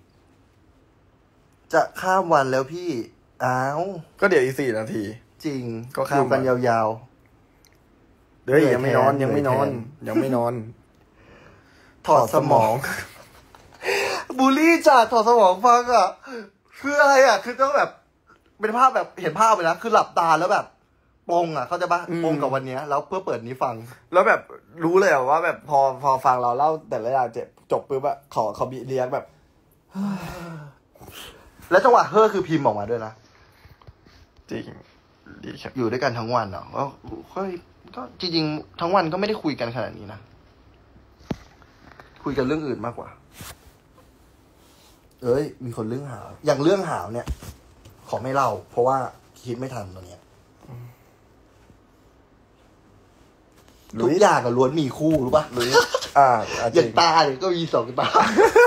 จะข้ามวันแล้วพี่อ้าวก็เดี๋ยวอีกสี่นาทีจริงก็ข้ามกันยาวๆเดี๋ยวยังไม่นอนยังไม่นอนยังไม่นอนถอดสมองบูลลี่จัดถอดสมองฟังอ่ะคืออะไรอ่ะคือต้องแบบเป็นภาพแบบเห็นภาพไปนะคือหลับตาแล้วแบบปงอ่ะเขาจะปะปงกับวันนี้แล้วเพื่อเปิดนี้ฟังแล้วแบบรู้เลยว่าแบบพอพอฟังเราเล่าแต่ละอย่างเจ็บจบปุ๊บอะขอเขาบีเรียกแบบแล้วจังหวะเฮ้อคือพิมพ์ออกมาด้วยนะจริงดีครับอยู่ด้วยกันทั้งวันเนาะก็ก็จริงๆทั้งวันก็ไม่ได้คุยกันขนาดนี้นะคุยกันเรื่องอื่นมากกว่าเอ้ยมีคนเรื่องหาวอย่างเรื่องหาวเนี่ยขอไม่เล่าเพราะว่าคิดไม่ทันตอนเนี้ยทุกอย่างอะล้วนมีคู่รู้ป่ะอ่าอย่างตาเนี่ยก็มีสองตา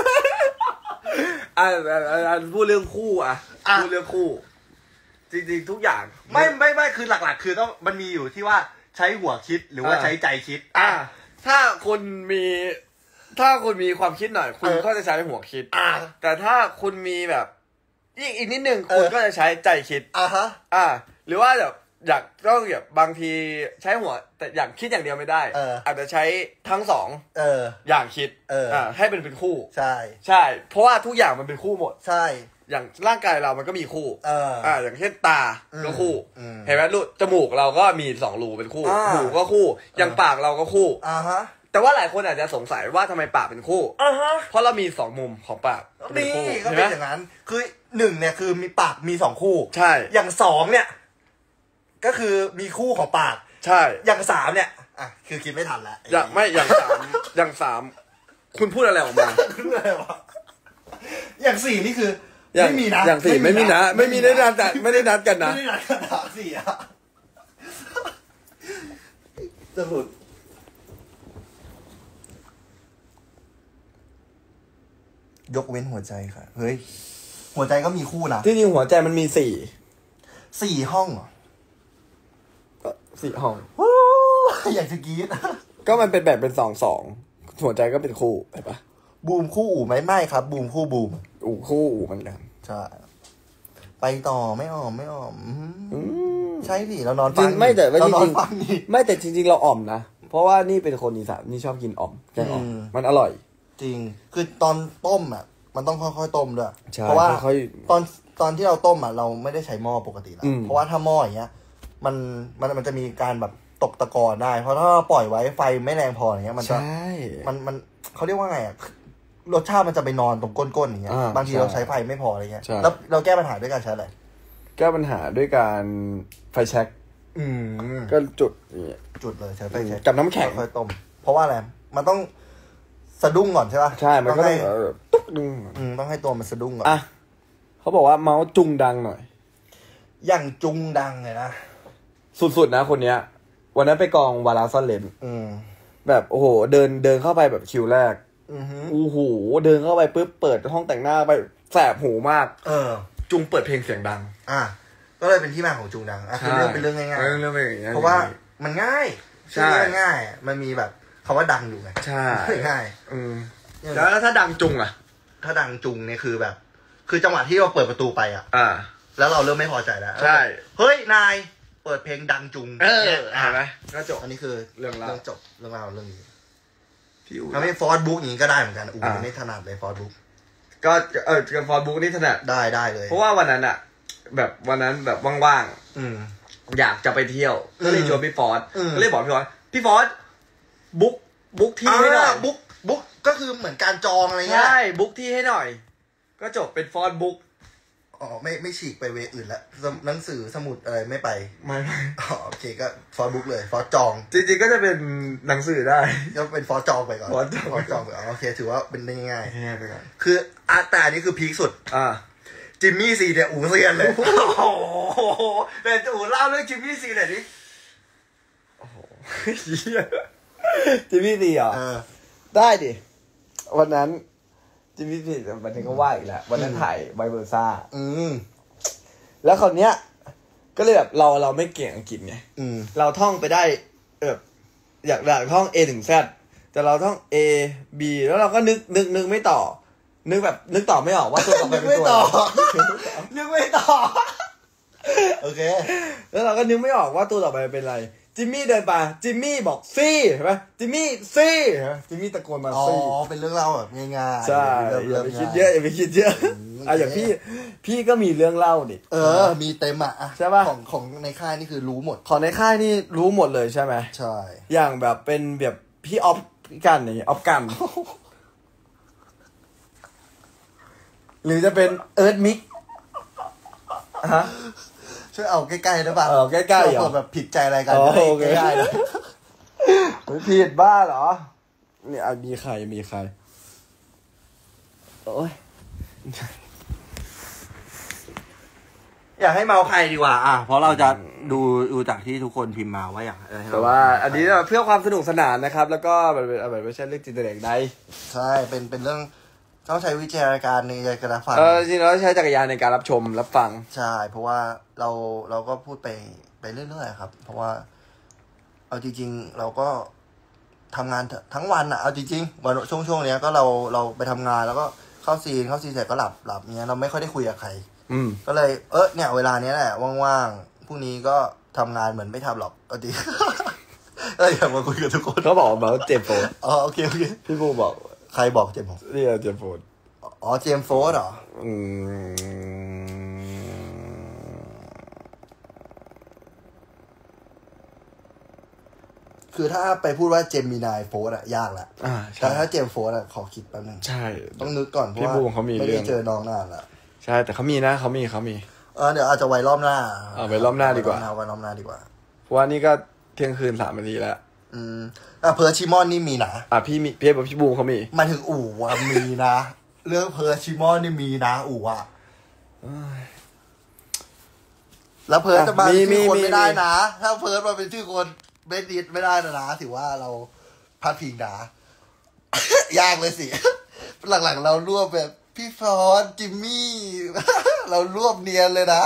อ่าพูดเรื่องคู่อ่ะพูดเรื่องคู่จริงๆทุกอย่างไม่ไม่ไม่คือหลักๆคือต้องมันมีอยู่ที่ว่าใช้หัวคิดหรือว่าใช้ใจคิดอ่าถ้าคนมีถ้าคุณมีความคิดหน่อยคุณก็จะใช้หัวคิดแต่ถ้าคุณมีแบบอีกอีกนิดนึงคุณก็จะใช้ใจคิดอ่าฮะอ่าหรือว่าแบบอยากต้องแบบบางทีใช้หัวแต่อย่างคิดอย่างเดียวไม่ได้อาจจะใช้ทั้งสองเอออย่างคิดเอออ่าให้เป็นเป็นคู่ใช่ใช่เพราะว่าทุกอย่างมันเป็นคู่หมดใช่อย่างร่างกายเรามันก็มีคู่เอออ่าอย่างเช่นตาก็คู่เห็นไหมรูจมูกเราก็มีสองรูเป็นคู่หูก็คู่อย่างปากเราก็คู่อ่าฮะแต่ว่าหลายคนอาจจะสงสัยว่าทำไมปากเป็นคู่อ่าฮะเพราะเรามีสองมุมของปากนี่ก็เป็นอย่างนั้นคือหนึ่งเนี่ยคือมีปากมีสองคู่ใช่อย่างสองเนี่ยก็คือมีคู่ของปากใช่อย่างสามเนี่ยอ่ะคือคิดไม่ทันแล้วอย่างไม่อย่างสามอย่างสามคุณพูดอะไรออกมาพูดอะไรวะอย่างสี่นี่คือไม่มีนะอย่างสี่ไม่มีนะไม่มีได้นัดกันไม่ได้นัดกันนะไม่ได้นัดกันนะสี่อะจะสุดยกเว้นหัวใจค่ะเฮ้ยหัวใจก็มีคู่นะที่จริงหัวใจมันมีสี่สี่ห้องเหรอสี่ห้องอยากจะกรี๊ดก็มันเป็นแบบเป็นสองสองหัวใจก็เป็นคู่ใช่ปะบูมคู่อู่ไหมไม่ครับบูมคู่บูมอู่คู่อู่เหมือนกันใช่ไปต่อไม่อ่อมไม่อ่อมใช่ดิเรานอนฟังไม่แต่เรานอนฟังนี่ไม่แต่จริงๆเราอ่อมนะเพราะว่านี่เป็นคนอีสานนี่ชอบกินอ่อมแกงอ่อมมันอร่อยจริงคือตอนต้มอ่ะมันต้องค่อยๆต้มด้วยเพราะว่าตอนตอนที่เราต้มอ่ะเราไม่ได้ใช้หม้อปกติแล้วเพราะว่าถ้าหม้ออย่างเงี้ยมันมันมันจะมีการแบบตกตะกอนได้เพราะถ้าเราปล่อยไว้ไฟไม่แรงพออย่างเงี้ยมันจะมันมันเขาเรียกว่าไงอ่ะรสชาติมันจะไปนอนตรงก้นๆอย่างเงี้ยบางทีเราใช้ไฟไม่พออะไรเงี้ยแล้วเราแก้ปัญหาด้วยการใช้อะไรแก้ปัญหาด้วยการไฟแช็กอืมก็จุดจุดเลยใช้ไฟแช็กกับน้ำแข็งค่อยต้มเพราะว่าอะไรมันต้องสะดุ้งก่อนใช่ป่ะใช่มันก็ต้องตุ๊กดึงอืมต้องให้ตัวมันสะดุ้งก่อนอ่ะเขาบอกว่าเมาส์จุงดังหน่อยอย่างจุงดังเลยนะสุดๆนะคนเนี้ยวันนั้นไปกองวาราซ่อนเลนอืมแบบโอ้โหเดินเดินเข้าไปแบบคิวแรกอือฮึโอ้โหเดินเข้าไปปุ๊บเปิดห้องแต่งหน้าไปแสบหูมากเออจุงเปิดเพลงเสียงดังอ่ะก็เลยเป็นที่มาของจุงดังอ่ะคือเรื่องเป็นเรื่องง่ายๆเรื่องเพราะว่ามันง่ายใช่ง่ายมันมีแบบคำว่าดังอยู่ไงใช่ง่ายอืมแล้วถ้าดังจุงอ่ะถ้าดังจุงเนี่ยคือแบบ คือจังหวะที่เราเปิดประตูไปอ่ะอ่าแล้วเราเริ่มไม่พอใจแล้วใช่เฮ้ยนายเปิดเพลงดังจุงเออเห็นไหมก็จบอันนี้คือเรื่องราวจบเรื่องราวเรื่องนี้ทำให้ฟอร์ดบุ๊กอย่างนี้ก็ได้เหมือนกันอู๋ไม่ถนัดเลยฟอร์ดบุ๊กก็เออกับฟอร์ดบุ๊กนี่ถนัดได้ได้เลยเพราะว่าวันนั้นอ่ะแบบวันนั้นแบบว่างๆอืมอยากจะไปเที่ยวก็เลยชวนพี่ฟอร์ดก็เลยบอกพี่ฟอร์ดพี่ฟอร์ดบุ๊กบุ๊กที่ให้หน่อยบุ๊กบุ๊กก็คือเหมือนการจองอะไรเงี้ยใช่บุ๊กที่ให้หน่อยก็จบเป็นฟอร์ดบุ๊กอ๋อไม่ไม่ฉีกไปเวอื่นละหนังสือสมุดอะไรไม่ไปไม่ไม่อ๋อโอเคก็ฟอร์ดบุ๊กเลยฟอร์ดจองจริงๆก็จะเป็นหนังสือได้ก็เป็นฟอร์ดจองไปก่อนฟอร์ดจองไปอ๋อโอเคถือว่าเป็นได้ง่ายง่ายไปก่อนคืออ่ะแต่อันนี้คือพีคสุดอ่าจิมมี่ซีเนี่ยอู๋เซียนเลยโอ้โหแต่อู๋เล่าเรื่องจิมมี่ซีหน่อยดิโอ้โหจิมมี่ซีเหรอได้ดิวันนั้นจิมมี่ซีวันนี้ก็ว่าอีกแล้ววันนั้นถ่ายไบเบอร์ซ่าอืมแล้วคราวเนี้ยก็เลยแบบเราเราไม่เก่งอังกฤษไงเราท่องไปได้แบบอยากอยากท่อง A ถึง Z แต่เราท่อง A B แล้วเราก็นึกนึกนึกไม่ต่อนึกแบบนึกต่อไม่ออกว่าตัวต่อไปเป็นตัวนึกไม่ต่อโอเคแล้วเราก็นึกไม่ออกว่าตัวต่อไปเป็นอะไรจิมมี่เดินไปจิมมี่บอกซี่เห็นไหมจิมมี่ซี่จิมมี่ตะโกนมาซี่อ๋อเป็นเรื่องเล่าแบบง่ายๆใช่อย่าไปคิดเยอะอย่าไปคิดเยอะอ่ะอย่างพี่พี่ก็มีเรื่องเล่าดิเออมีเต็มอ่ะใช่ป่ะของของในค่ายนี่คือรู้หมดของในค่ายนี่รู้หมดเลยใช่ไหมใช่อย่างแบบเป็นแบบพี่ออฟกันอย่างเงี้ยออฟกันหรือจะเป็นเอิร์ธมิกฮะช่วยเอาใกล้ๆได้ป่ะเออใกล้ๆเหรอแบบผิดใจอะไรกันใกล้ๆเลยผิดบ้าเหรอเนี่ยมีใครมีใครโอ้ยอยากให้เมาใครดีกว่าอ่ะเพราะเราจะดูดูจากที่ทุกคนพิมพ์มาว่าอยากแต่ว่าอันนี้เพื่อความสนุกสนานนะครับแล้วก็แบบแบบไม่ใช่เรื่องจินตนาการใดใช่เป็นเป็นเรื่องต้องใช้วิจารณญาณในการรับฟังเออจริงๆแล้วใช้จักรยานในการรับชมรับฟังใช่เพราะว่าเราเราก็พูดไปไปเรื่อยๆครับเพราะว่าเอาจริงๆเราก็ทำงานทั้งวันอ่ะเอาจริงๆวันช่วงช่วงเนี้ยก็เราเราไปทำงานแล้วก็เข้าซีนเข้าซีนเสร็จก็หลับหลับเนี้ยเราไม่ค่อยได้คุยกับใครอืมก็เลยเออเนี่ยเวลาเนี้ยแหละว่างๆพรุ่งนี้ก็ทำงานเหมือนไม่ทำหรอกเอาจริงเอออยากมาคุยกับทุกคนเขาบอกว่าเจ็บโฟนอ๋อโอเคโอเคพี่บูบอกใครบอกเจ็บผมเรียกเจ็บโฟนอ๋อเจมส์โฟร์เหรออืมคือถ้าไปพูดว่าเจมินายโฟร์อะยากละแต่ถ้าเจมส์โฟร์อะขอคิดแป๊บนึงใช่ต้องนึกก่อนเพราะว่าไม่ได้เจอน้องนานละใช่แต่เขามีนะเขามีเขามีเออเดี๋ยวอาจจะไว้รอบหน้าเอาไว้รอบหน้าดีกว่าเอาไว้รอบหน้าดีกว่าเพราะว่านี่ก็เที่ยงคืนสามนาทีแล้วอืมอ่ะเพอร์ชิมอนนี่มีนะอ่ะพี่มีพี่บอกพี่บูมเขามีมาถึงอู่ว่ามีนะเรื่องเพอร์ชิมอนนี่มีนะอู่อ่ะแล้วเพิร์ดจะมาเป็นชื่อคนไม่ได้นะถ้าเพิร์ดมาเป็นชื่อคนเบสดิสไม่ได้นะนะถือว่าเราพัดพิงดายากเลยสิหลังๆเรารวบแบบพี่ฟอนจิมมี่เรารวบเนียนเลยนะ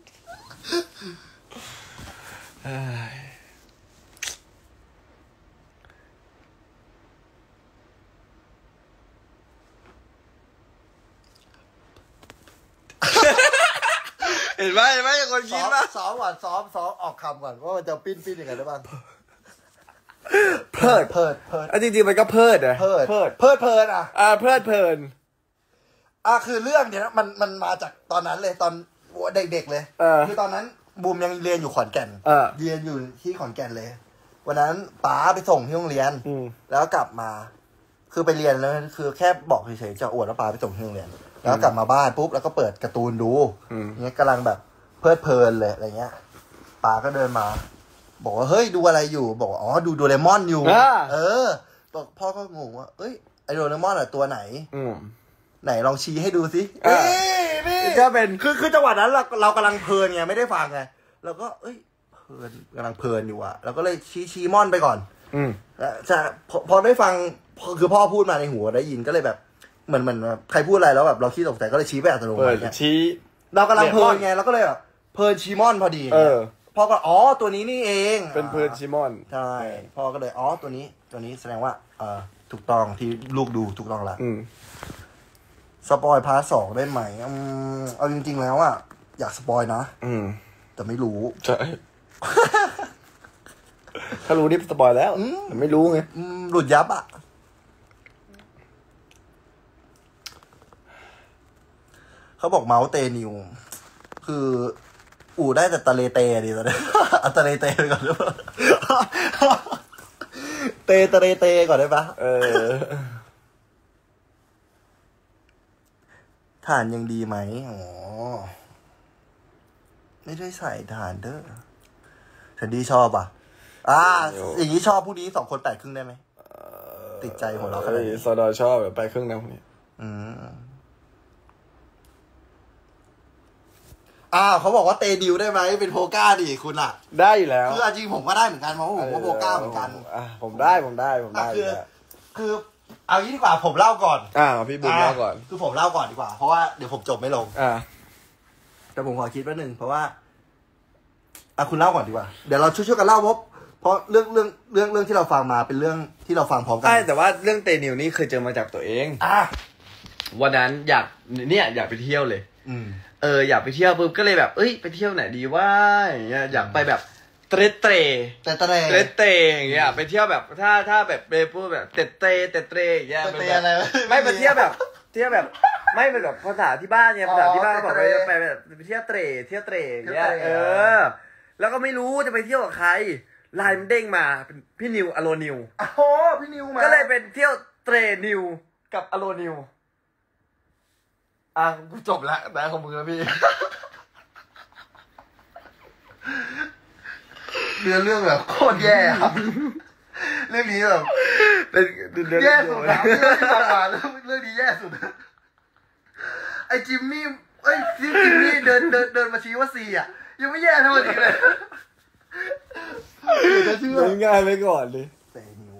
เห็นไหมเห็นไหมคนคิดว่าซ้อมก่อนซ้อมซ้อมออกคำก่อนว่ามันจะปิ้นปิ้นยังไงได้บ้างเพิดเพิดเพิดอ่ะจริงๆมันก็เพิดนะเพิดเพิดเพิดเพิดอ่ะอ่าเพิดเพลินอ่ะคือเรื่องเนี้ยมันมันมาจากตอนนั้นเลยตอนเด็กๆเลยคือตอนนั้นบูมยังเรียนอยู่ขอนแก่นเรียนอยู่ที่ขอนแก่นเลยวันนั้นป๋าไปส่งที่โรงเรียนแล้วกลับมาคือไปเรียนแล้วคือแค่บอกเฉยๆจะอวดว่าป๋าไปส่งที่โรงเรียนแล้วกลับมาบ้านปุ๊บแล้วก็เปิดการ์ตูนดูเงี้ยกำลังแบบเพลิดเพลินเลยอะไรเงี้ยป๋าก็เดินมาบอกว่าเฮ้ยดูอะไรอยู่บอกอ๋อดูโดเรมอนอยู่เออบอกพ่อก็งงว่าเอ้ยไอโดเรมอนอ่ะตัวไหนไหนลองชี้ให้ดูสินี่ก็เป็นคือคือจังหวะนั้นเราเรากำลังเพลินไงไม่ได้ฟังไงเราก็เอ้ยเพลินกำลังเพลินอยู่อะเราก็เลยชี้ชี้ม่อนไปก่อนอืมจะพอพอได้ฟังคือพ่อพูดมาในหัวได้ยินก็เลยแบบเหมือนเหมือนใครพูดอะไรแล้วแบบเราขี้ตกใจก็เลยชี้ไปอัตโนมัติชี้เรากำลังเพลินไงเราก็เลยแบบเพลินชี้ม่อนพอดีเออพ่อก็อ๋อตัวนี้นี่เองเป็นเพลินชี้ม่อนใช่พ่อก็เลยอ๋อตัวนี้ตัวนี้แสดงว่าเออถูกต้องที่ลูกดูถูกต้องละสปอยพาร์ทสองได้ไหมอืมเอาจริงๆแล้วอ่ะอยากสปอยนะอืมแต่ไม่รู้ใช่ถ้ารู้นี่สปอยแล้วแต่ไม่รู้ไงหลุดยับอ่ะเขาบอกเมาส์เตนิวคืออู่ได้แต่ตะเลเตดิตอนนี้เอาตะเลเตไปก่อนได้ปะเตตะเลเตก่อนได้ปะเออฐานยังดีไหมอ๋อไม่ได้ใส่ฐานเด้อฉันดีชอบอ่ะอ่าอย่างนี้ชอบผู้นี้สองคนแปดครึ่งได้ไหมติดใจของเราขนาดนี้สดอชอบแบบไปครึ่งนะพวกนี้อืมอ้าวเขาบอกว่าเตดิวได้ไหมเป็นโพก้าดิคุณล่ะได้อยู่แล้วคือจริงผมก็ได้เหมือนกันเพราะผมก็โพก้าเหมือนกันอ่าผมได้ผมได้ผมได้คือคือเอางี้ดีกว่าผมเล่าก่อนอ่าพี่บุญเล่าก่อนคือผมเล่าก่อนดีกว่าเพราะว่าเดี๋ยวผมจบไม่ลงอ่าแต่ผมขอคิดแป๊บนึงเพราะว่าอ่ะคุณเล่าก่อนดีกว่าเดี๋ยวเราช่วยๆกันเล่าเพราะเพราะเรื่องเรื่องเรื่องเรื่องที่เราฟังมาเป็นเรื่องที่เราฟังพร้อมกันใช่แต่ว่าเรื่องเตนิวนี่เคยเจอมาจากตัวเองอ่ะวันนั้นอยากเนี่ยอยากไปเที่ยวเลยอืมเอออยากไปเที่ยวปุ๊บก็เลยแบบเอ้ยไปเที่ยวไหนดีว่าอย่างเงี้ยอยากไปแบบเตรเตรเตเตรเตรเตรอย่างเงี้ยไปเที่ยวแบบถ้าถ้าแบบไปพูดแบบเตเตรเตเตรอย่างเงี้ยไม่ไปเที่ยวแบบเที่ยวแบบไม่เป็นแบบภาษาที่บ้านเนี่ยภาษาที่บ้านบอกไปไปแบบไปเที่ยวเตรเที่ยวเตรอย่างเงี้ยเออแล้วก็ไม่รู้จะไปเที่ยวกับใครไลน์มันเด้งมาเป็นพี่นิวอโลนิวโอ้พี่นิวมาก็เลยเป็นเที่ยวเตรนิวกับอโลนิวอ่ะจบแล้วแต่ของมึงแล้วพี่เรื่องเรื่องแบบโคตรแย่ครับเรื่องนี้แบบเป็นแย่สุดนะเรื่องที่ผ่านมาเรื่องเรื่องนี้แย่สุดไอ้จิมมี่ไอ้จิมมี่เดินเดินเดินมาชี้ว่าซีอ่ะยังไม่แย่เท่านี้เลยจะเชื่อง่ายไปก่อนเลยแต่นิว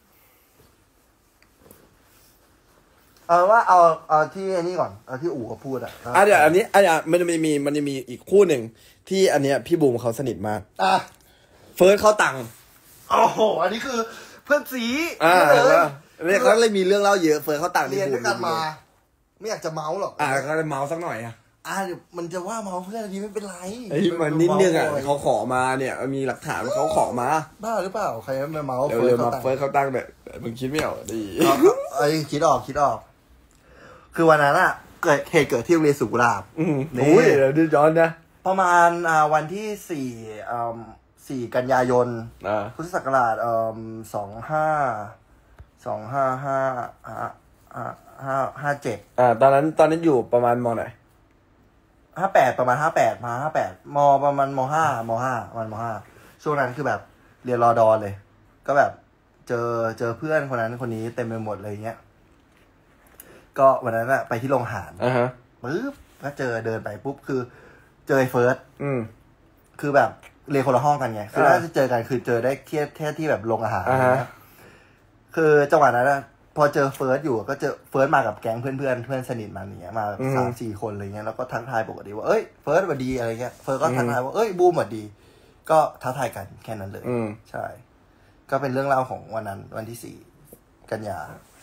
เอาว่าเอาเอาที่อันนี้ก่อนเอาที่อู๋เขาพูดอ่ะอ่ะเดี๋ยวอันนี้อันนี้มันจะมีมันจะมีอีกคู่หนึ่งที่อันเนี้ยพี่บูมเขาสนิทมากอ่ะเฟิร์สเขาตังโอ้โหอันนี้คือเพื่อนสีอ่าเนี่ยเขาเลยมีเรื่องเล่าเยอะเฟิร์สเขาตังเรียนด้วยกันมาไม่อยากจะเมาส์หรอกอ่าก็เลยเมาส์สักหน่อยอ่ะอ่าเดี๋ยวมันจะว่าเมาเพื่อนทีไม่เป็นไรไอ้มันนิดนึงอ่ะเขาขอมาเนี่ยมีหลักฐานเขาขอมาบ้าหรือเปล่าใครมาเมาเฟิร์สเขาตั้งเฟิร์สเขาตั้งแบบมึงคิดไม่ออกดีไอ้คิดออกคิดออกคือวันนั้นอ่ะเกิดเหตุเกิดที่โรงเรียนสุกุหลาบนี่เดี๋ยวดูย้อนนะประมาณอ่าวันที่สี่อ่าสี่กันยายนพุทธศักราชอ่าสองห้าสองห้าห้าห้าห้าห้าเจ็ดอ่าตอนนั้นตอนนั้นอยู่ประมาณม.ไหนห้าแปดประมาณห้าแปดมาห้าแปดมประมาณมห้ามห้าประมาณมห้าช่วงนั้นคือแบบเรียนรอดอเลยก็แบบเจอเจอเพื่อนคนนั้นคนนี้เต็มไปหมดเลยเงี้ยก็วันนั้นอะไปที่โรงอาหารอ่าฮะปึ๊บก็เจอเดินไปปุ๊บคือเจอไอ้เฟิร์สอืมคือแบบเรียนคนละห้องกันไงคือถ้าจะเจอกันคือเจอได้แค่แค่ที่แบบโรงอาหารอ่าฮะคือจังหวะนั้นอะพอเจอเฟิร์สอยู่ก็เจอเฟิร์สมากับแก๊งเพื่อนเพื่อนเพื่อนสนิทมันอย่างเงี้ยมาสามสี่คนอะไรเงี้ยแล้วก็ทักทายปกติว่าเอ้ยเฟิร์สสวัสดีอะไรเงี้ยเฟิร์สก็ทักทายว่าเอ้ยบูมสวัสดีก็ทักทายกันแค่นั้นเลยใช่ก็เป็นเรื่องเล่าของวันนั้นวันที่สี่กันยา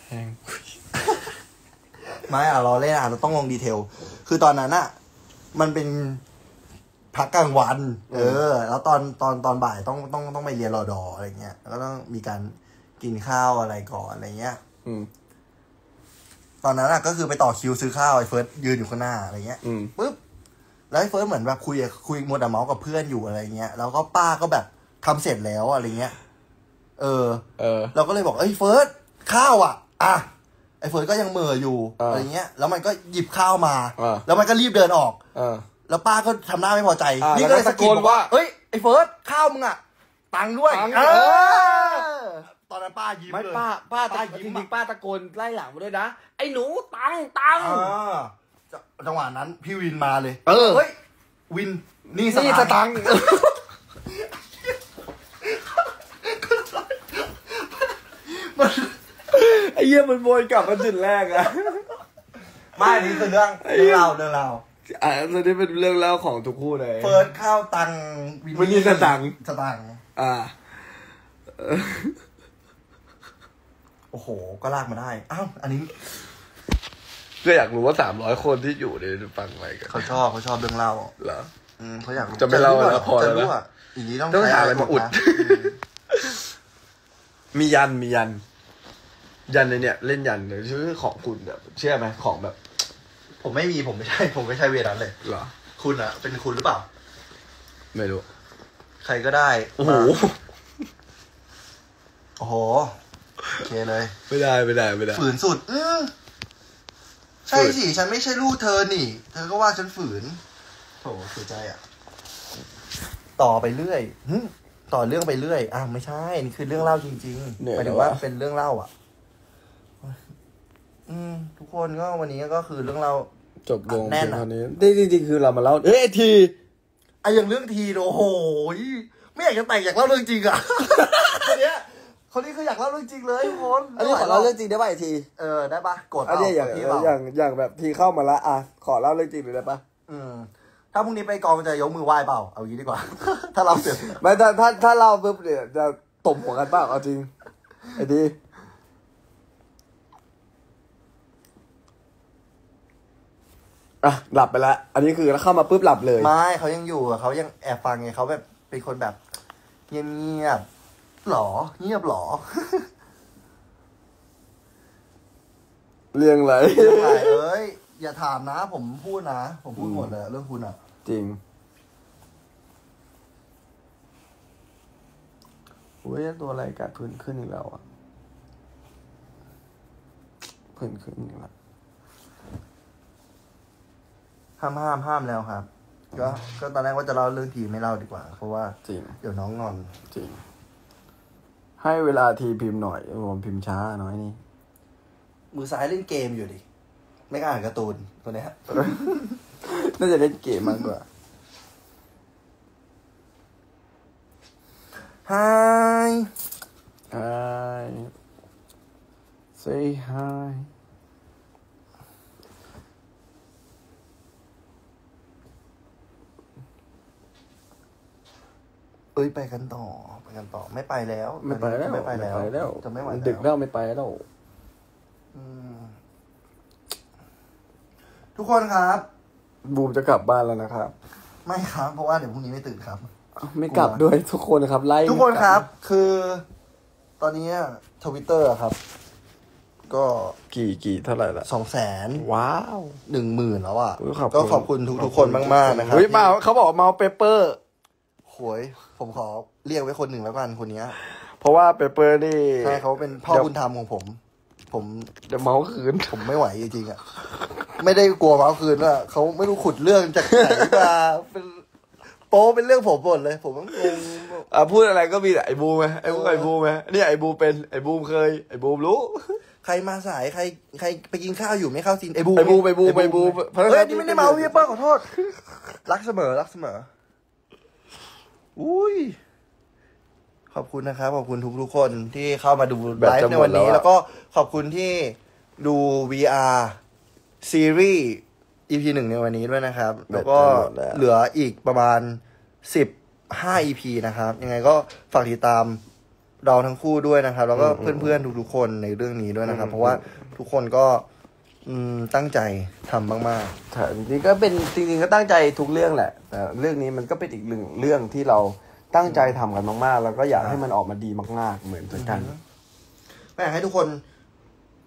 ไม่อะเราเล่นอะเราต้องลงดีเทลคือตอนนั้นอะมันเป็นพักกลางวันเออแล้วตอนตอนตอนบ่ายต้องต้องต้องไปเรียนรอดออะไรเงี้ยแล้วก็ต้องมีการกินข้าวอะไรก่อนอะไรเงี้ยอืมตอนนั้นอะก็คือไปต่อคิวซื้อข้าวไอ้เฟิร์สยืนอยู่ข้างหน้าอะไรเงี้ยปุ๊บแล้วไอ้เฟิร์สเหมือนแบบคุยคุยมัวแต่เมาส์กับเพื่อนอยู่อะไรเงี้ยแล้วก็ป้าก็แบบทำเสร็จแล้วอะไรเงี้ยเออเออเราก็เลยบอกเอ้ยเฟิร์สข้าวอ่ะอ่ะไอ้เฟิร์สก็ยังเมื่ออยู่อะไรเงี้ยแล้วมันก็หยิบข้าวมาแล้วมันก็รีบเดินออกแล้วป้าก็ทำหน้าไม่พอใจนี่ก็เลยสะกิดบอกว่าเฮ้ยไอ้เฟิร์สข้าวมึงอ่ะตังด้วยเออตอนนั้นป้ายิ้มเลยไม่ป้าป้าตายิ้มจริงป้าตะโกนไล่หลังมาด้วยนะไอ้หนูตังตังจังหวะนั้นพี่วินมาเลยเออเฮ้ยวินนี่สตังค์ไอ้เหี้ยมันโวยกลับมาจุดแรกอะไม่นี่คือเรื่องเรื่องเราเรื่องเราอ่าเรื่องนี้เป็นเรื่องเล่าของทุกคู่เลยเฟิร์สข้าวตังวินนี่สตังค์สตังค์อ่าโอ้โหก็ลากมาได้อ้าวอันนี้ก็อยากรู้ว่าสามร้อยคนที่อยู่ในฟังอะไรกันเขาชอบเขาชอบเรื่องเล่าเหรออืมเขาอยากจะไม่เล่าแล้วพอแล้วนะอย่างนี้ต้องต้องหาอะไรมาอุดมียันมียันยันในเนี่ยเล่นยันเลยชื่อของคุณแบบเชื่อไหมของแบบผมไม่มีผมไม่ใช่ผมไม่ใช่เวนั้นเลยเหรอคุณอะเป็นคุณหรือเปล่าไม่รู้ใครก็ได้โอ้โหโอ้โหโอเคเลยไม่ได้ไม่ได้ไม่ได้ฝืนสุดอือใช่สิฉันไม่ใช่ลูกเธอนี่เธอก็ว่าฉันฝืนโถเสียใจอ่ะต่อไปเรื่อยต่อเรื่องไปเรื่อยอ้าวไม่ใช่นี่คือเรื่องเล่าจริงๆหมายถึงว่าเป็นเรื่องเล่าอ่ะอืมทุกคนก็วันนี้ก็คือเรื่องเล่าจบลงแน่นอนนี้นี่จริงๆคือเรามาเล่าเอ้ยทีไอ้อย่างเรื่องทีโอ้โหไม่อยากจะแต่งอยากเล่าเรื่องจริงอ่ะคนนี้คนนี้คืออยากเล่าเรื่องจริงเลยทุกคนอันนี้ขอเล่าเรื่องจริงได้ป่ะไอทีเออได้ป่ะกดอันนี้อย่างอย่างอย่างแบบทีเข้ามาละอ่ะขอเล่าเรื่องจริงเลยได้ป่ะอืมถ้าพรุ่งนี้ไปกองจะยกมือไหว้เปล่าเอางี้ดีกว่าถ้าเราเสร็จไม่ถ้าถ้าถ้าเล่าปุ๊บเนี่ยจะตบหัวกันเปล่าเอาจริงไอ้ทีอ่ะหลับไปแล้วอันนี้คือเข้ามาปุ๊บหลับเลยไม่เขายังอยู่เขายังแอบฟังไงเขาแบบเป็นคนแบบเงียบๆหรอเงียบหรอเรื่องอะไรเรื่องอะไรเอ้ยอย่าถามนะผมพูดนะผมพูดหมดเลยเรื่องคุณอ่ะจริงโอ้ยตัวอะไรกัดพื้นขึ้นอีกแล้วอ่ะพื้นขึ้นอีกแล้วห้ามห้ามห้ามแล้วครับก็ก็ตอนแรกว่าจะเล่าเรื่องทีไม่เล่าดีกว่าเพราะว่าจริงเดี๋ยวน้องงอนจริงให้เวลาทีพิมพ์หน่อยผมพิมพ์ช้าน้อยนี่มือซ้ายเล่นเกมอยู่ดิไม่อ่านการ์ตูนตัวนี้ฮะน่าจะเล่นเกมมากกว่า Hi Hi Say hi เอ้ยไปกันต่อไปกันต่อไม่ไปแล้วไม่ไปแล้วไม่ไปแล้วจะไม่ไหวดึกแล้วไม่ไปแล้วทุกคนครับบูมจะกลับบ้านแล้วนะครับไม่ครับเพราะว่าเดี๋ยวพรุ่งนี้ไม่ตื่นครับไม่กลับด้วยทุกคนครับไล่ทุกคนครับคือตอนนี้ทวิตเตอร์ครับก็กี่กี่เท่าไหร่ละสองแสนว้าวหนึ่งหมื่นแล้วอ่ะก็ขอบคุณทุกทุกคนมากๆนะครับเฮ้ยมาเขาบอกเมาเปเปอร์โหยผมขอเรียกไว้คนหนึ่งแล้วกันคนนี้เพราะว่าเปเปอร์นี่ใช่เขาเป็นพ่อบุญธรรมของผมผมจะเมาคืนผมไม่ไหวจริงๆอ่ะไม่ได้กลัวเมาคืนว่าเขาไม่รู้ขุดเรื่องจากไหนมาเป็นโป๊เป็นเรื่องผมหมดเลยผมต้องงงอ่ะพูดอะไรก็มีแต่ไอ้บูมไหมไอ้บูมไอ้บูมไหมนี่ไอ้บูมเป็นไอ้บูมเคยไอ้บูมรู้ใครมาสายใครใครไปกินข้าวอยู่ไม่เข้าซีนไอ้บูมไอ้บูมไอ้บูมไอ้บูมเฮ้ยนี่ไม่ได้เมาพี่เปิ้ลขอโทษรักเสมอรักเสมออุ้ยขอบคุณนะครับขอบคุณทุกทุกคนที่เข้ามาดูไลฟ์ในวันนี้แล้วก็ขอบคุณที่ดู วี อาร์ ซีรีส์ อี พี หนึ่งในวันนี้ด้วยนะครับแล้วก็เหลืออีกประมาณสิบห้า อี พี นะครับยังไงก็ฝากติดตามเราทั้งคู่ด้วยนะครับแล้วก็เพื่อนๆทุกๆคนในเรื่องนี้ด้วยนะครับเพราะว่าทุกคนก็ตั้งใจทำมากๆแต่จริงๆก็เป็นจริงๆก็ตั้งใจทุกเรื่องแหละแต่เรื่องนี้มันก็เป็นอีกหนึ่งเรื่องที่เราตั้งใจทำกันมากๆแล้วก็อยากให้มันออกมาดีมากๆเหมือนกันไม่อยากให้ทุกคน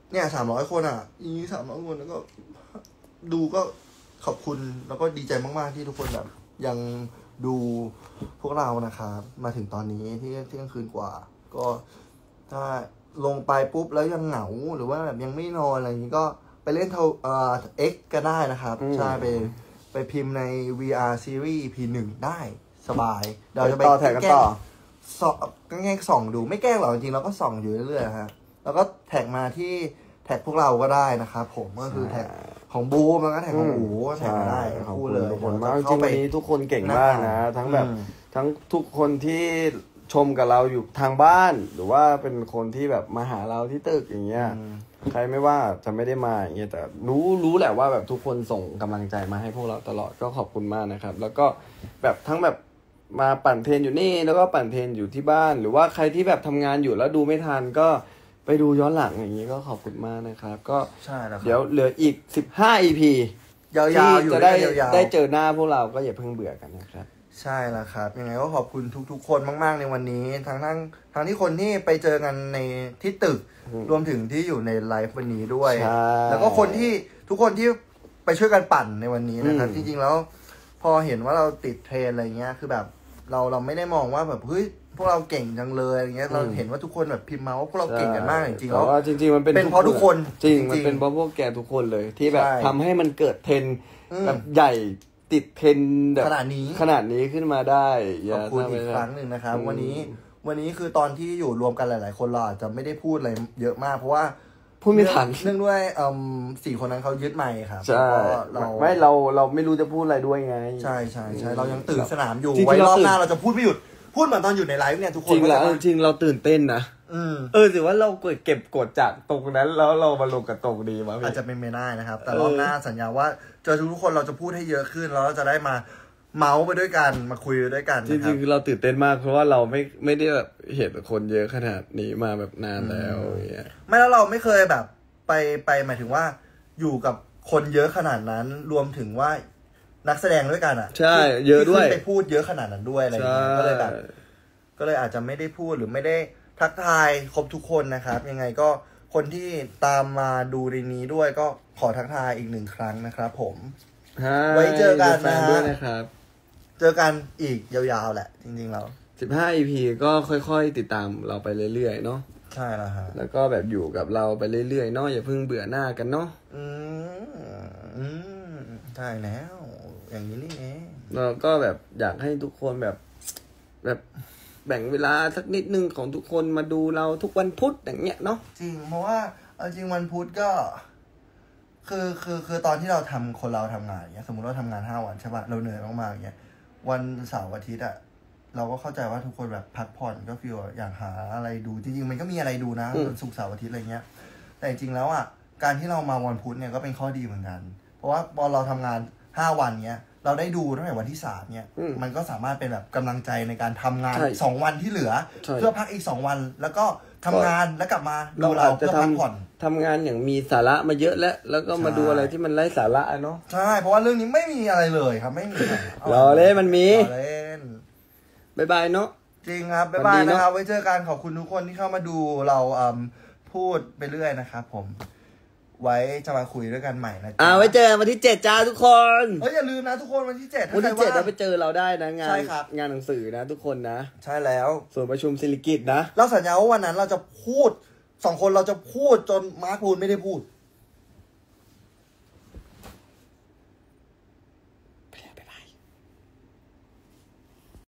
เนี่ยสามร้อยคนอ่ะอีสามร้อยคนแล้วก็ดูก็ขอบคุณแล้วก็ดีใจมากๆที่ทุกคนแบบยังดูพวกเรานะครับมาถึงตอนนี้ที่เที่ยงคืนกว่าก็ถ้าลงไปปุ๊บแล้วยังเหงาหรือว่าแบบยังไม่นอนอะไรอย่างนี้ก็ไปเล่นเท่าเอ่อ X ก็ได้นะครับใช่ไปไปพิมพ์ใน วี อาร์ Series อี พี หนึ่งได้สบายเดี๋ยวจะไปต่อแท็กกันต่อส่องก็แง่ส่องดูไม่แกล้งหรอกจริงๆเราก็ส่องอยู่เรื่อยๆฮะแล้วก็แท็กมาที่แท็กพวกเราก็ได้นะครับผมก็คือแท็กของบูมแล้วก็แท็กของอู๋แท็กมาได้คู่เลยทุกคนมากจริงวันนี้ทุกคนเก่งมากนะทั้งแบบทั้งทุกคนที่ชมกับเราอยู่ทางบ้านหรือว่าเป็นคนที่แบบมาหาเราที่ตึกอย่างเงี้ยใครไม่ว่าจะไม่ได้มาอย่างเงี้ยแต่รู้รู้แหละว่าแบบทุกคนส่งกำลังใจมาให้พวกเราตลอดก็ขอบคุณมากนะครับแล้วก็แบบทั้งแบบมาปั่นเทรนอยู่นี่แล้วก็ปั่นเทรนอยู่ที่บ้านหรือว่าใครที่แบบทำงานอยู่แล้วดูไม่ทันก็ไปดูย้อนหลังอย่างนี้ก็ขอบคุณมากนะครับก็เดี๋ยวเหลืออีกสิบห้า อี พียาวๆอยู่จะได้ได้เจอหน้าพวกเราก็อย่าเพิ่งเบื่อกันนะครับใช่แล้วครับยังไงก็ขอบคุณทุกๆคนมากๆในวันนี้ทั้งทั้งทั้งที่คนที่ไปเจอกันในที่ตึกรวมถึงที่อยู่ในไลฟ์วันนี้ด้วยแล้วก็คนที่ทุกคนที่ไปช่วยกันปั่นในวันนี้นะครับจริงๆแล้วพอเห็นว่าเราติดเทรนอะไรเงี้ยคือแบบเราเราไม่ได้มองว่าแบบเฮ้ยพวกเราเก่งจังเลยอะไรเงี้ยเราเห็นว่าทุกคนแบบพิมพ์มาว่าพวกเราเก่งกันมากจริงๆแล้วจริงๆมันเป็นเป็นเพราะทุกคนจริงมันเป็นเพราะพวกแกทุกคนเลยที่แบบทำให้มันเกิดเทรนแบบใหญ่ติดเทรนแบบขนาดนี้ขนาดนี้ขึ้นมาได้ขอบคุณอีกครั้งหนึ่งนะครับวันนี้วันนี้คือตอนที่อยู่รวมกันหลายๆคนเราอาจจะไม่ได้พูดอะไรเยอะมากเพราะว่าพูดไม่ทันเนื่องด้วยอืมสี่คนนั้นเขายึดไมค์ครับใช่เราไม่เราเราไม่รู้จะพูดอะไรด้วยไงใช่ใช่ใช่เรายังตื่นสนามอยู่ไว้รอบหน้าเราจะพูดไม่หยุดพูดเหมือนตอนอยู่ในไลฟ์เนี่ยทุกคนจริงแล้วจริงเราตื่นเต้นนะอืมเออถือว่าเราเก็บกดจากตรงนั้นแล้วเรามาลงกับตรงนี้มาอาจจะเป็นไม่ได้นะครับแต่รอบหน้าสัญญาว่าเจอทุกคนเราจะพูดให้เยอะขึ้นแล้วเราจะได้มาเมาส์ไปด้วยกันมาคุยไปด้วยกันจริงๆเราตื่นเต้นมากเพราะว่าเราไม่ไม่ได้แบบเห็นคนเยอะขนาดนี้มาแบบนานแล้วอย่างเงี้ยไม่แล้วเราไม่เคยแบบไปไปหมายถึงว่าอยู่กับคนเยอะขนาดนั้นรวมถึงว่านักแสดงด้วยกันอ่ะใช่เยอะด้วยไปพูดเยอะขนาดนั้นด้วยอะไรอย่างเงี้ยก็เลยแบบก็เลยอาจจะไม่ได้พูดหรือไม่ได้ทักทายครบทุกคนนะครับยังไงก็คนที่ตามมาดูในนี้ด้วยก็ขอทักทายอีกหนึ่งครั้งนะครับผมไว้เจอกันนะครับเจอกันอีกยาวๆแหละจริงๆเราสิบห้า อี พี ก็ค่อยๆติดตามเราไปเรื่อยๆเนาะใช่แล้วฮะแล้วก็แบบอยู่กับเราไปเรื่อยๆเนาะอย่าเพิ่งเบื่อหน้ากันเนาะอืมอืมใช่แล้วอย่างนี้นี่เองเราก็แบบอยากให้ทุกคนแบบแบบแบ่งเวลาสักนิดนึงของทุกคนมาดูเราทุกวันพุธอย่างเงี้ยเนาะจริงเพราะว่าเอาจริงวันพุธก็คือคือคือตอนที่เราทำคนเราทำงานอย่างเงี้ยสมมติเราทำงานห้าวันใช่ป่ะเราเหนื่อยมากๆอย่างเงี้ยวันเสาร์อาทิตย์อะเราก็เข้าใจว่าทุกคนแบบพักผ่อนก็ฟีลอยากหาอะไรดูจริงๆมันก็มีอะไรดูนะวันศุกร์เสาร์อาทิตย์อะไรเงี้ยแต่จริงๆแล้วอ่ะการที่เรามาวันพุธเนี่ยก็เป็นข้อดีเหมือนกันเพราะว่าพอเราทำงานห้าวันเนี้ยเราได้ดูตั้งแต่วันที่สามเนี่ยมันก็สามารถเป็นแบบกำลังใจในการทำงานสองวันที่เหลือเพื่อพักอีกสองวันแล้วก็ทำงานแล้วกลับมาดูเราเพื่อพักผ่อนทำงานอย่างมีสาระมาเยอะแล้วแล้วก็มาดูอะไรที่มันไร้สาระเนาะใช่เพราะว่าเรื่องนี้ไม่มีอะไรเลยครับไม่มีรอเล่นมันมีรอเล่นบายบายเนาะจริงครับบ๊ายบายนะครับไว้เจอกันขอบคุณทุกคนที่เข้ามาดูเราอืมพูดไปเรื่อยนะครับผมไว้จะมาคุยด้วยกันใหม่นะจ๊ะอ่าไว้เจอวันที่เจ็ดจ้าทุกคนเฮ้ยอย่าลืมนะทุกคนวันที่เจ็ดวันที่เจ็ดเราไปเจอเราได้นะงานงานหนังสือนะทุกคนนะใช่แล้วส่วนประชุมศิริกิจนะเราสัญญาว่าวันนั้นเราจะพูดสองคนเราจะพูดจนมาร์คพูนไม่ได้พูด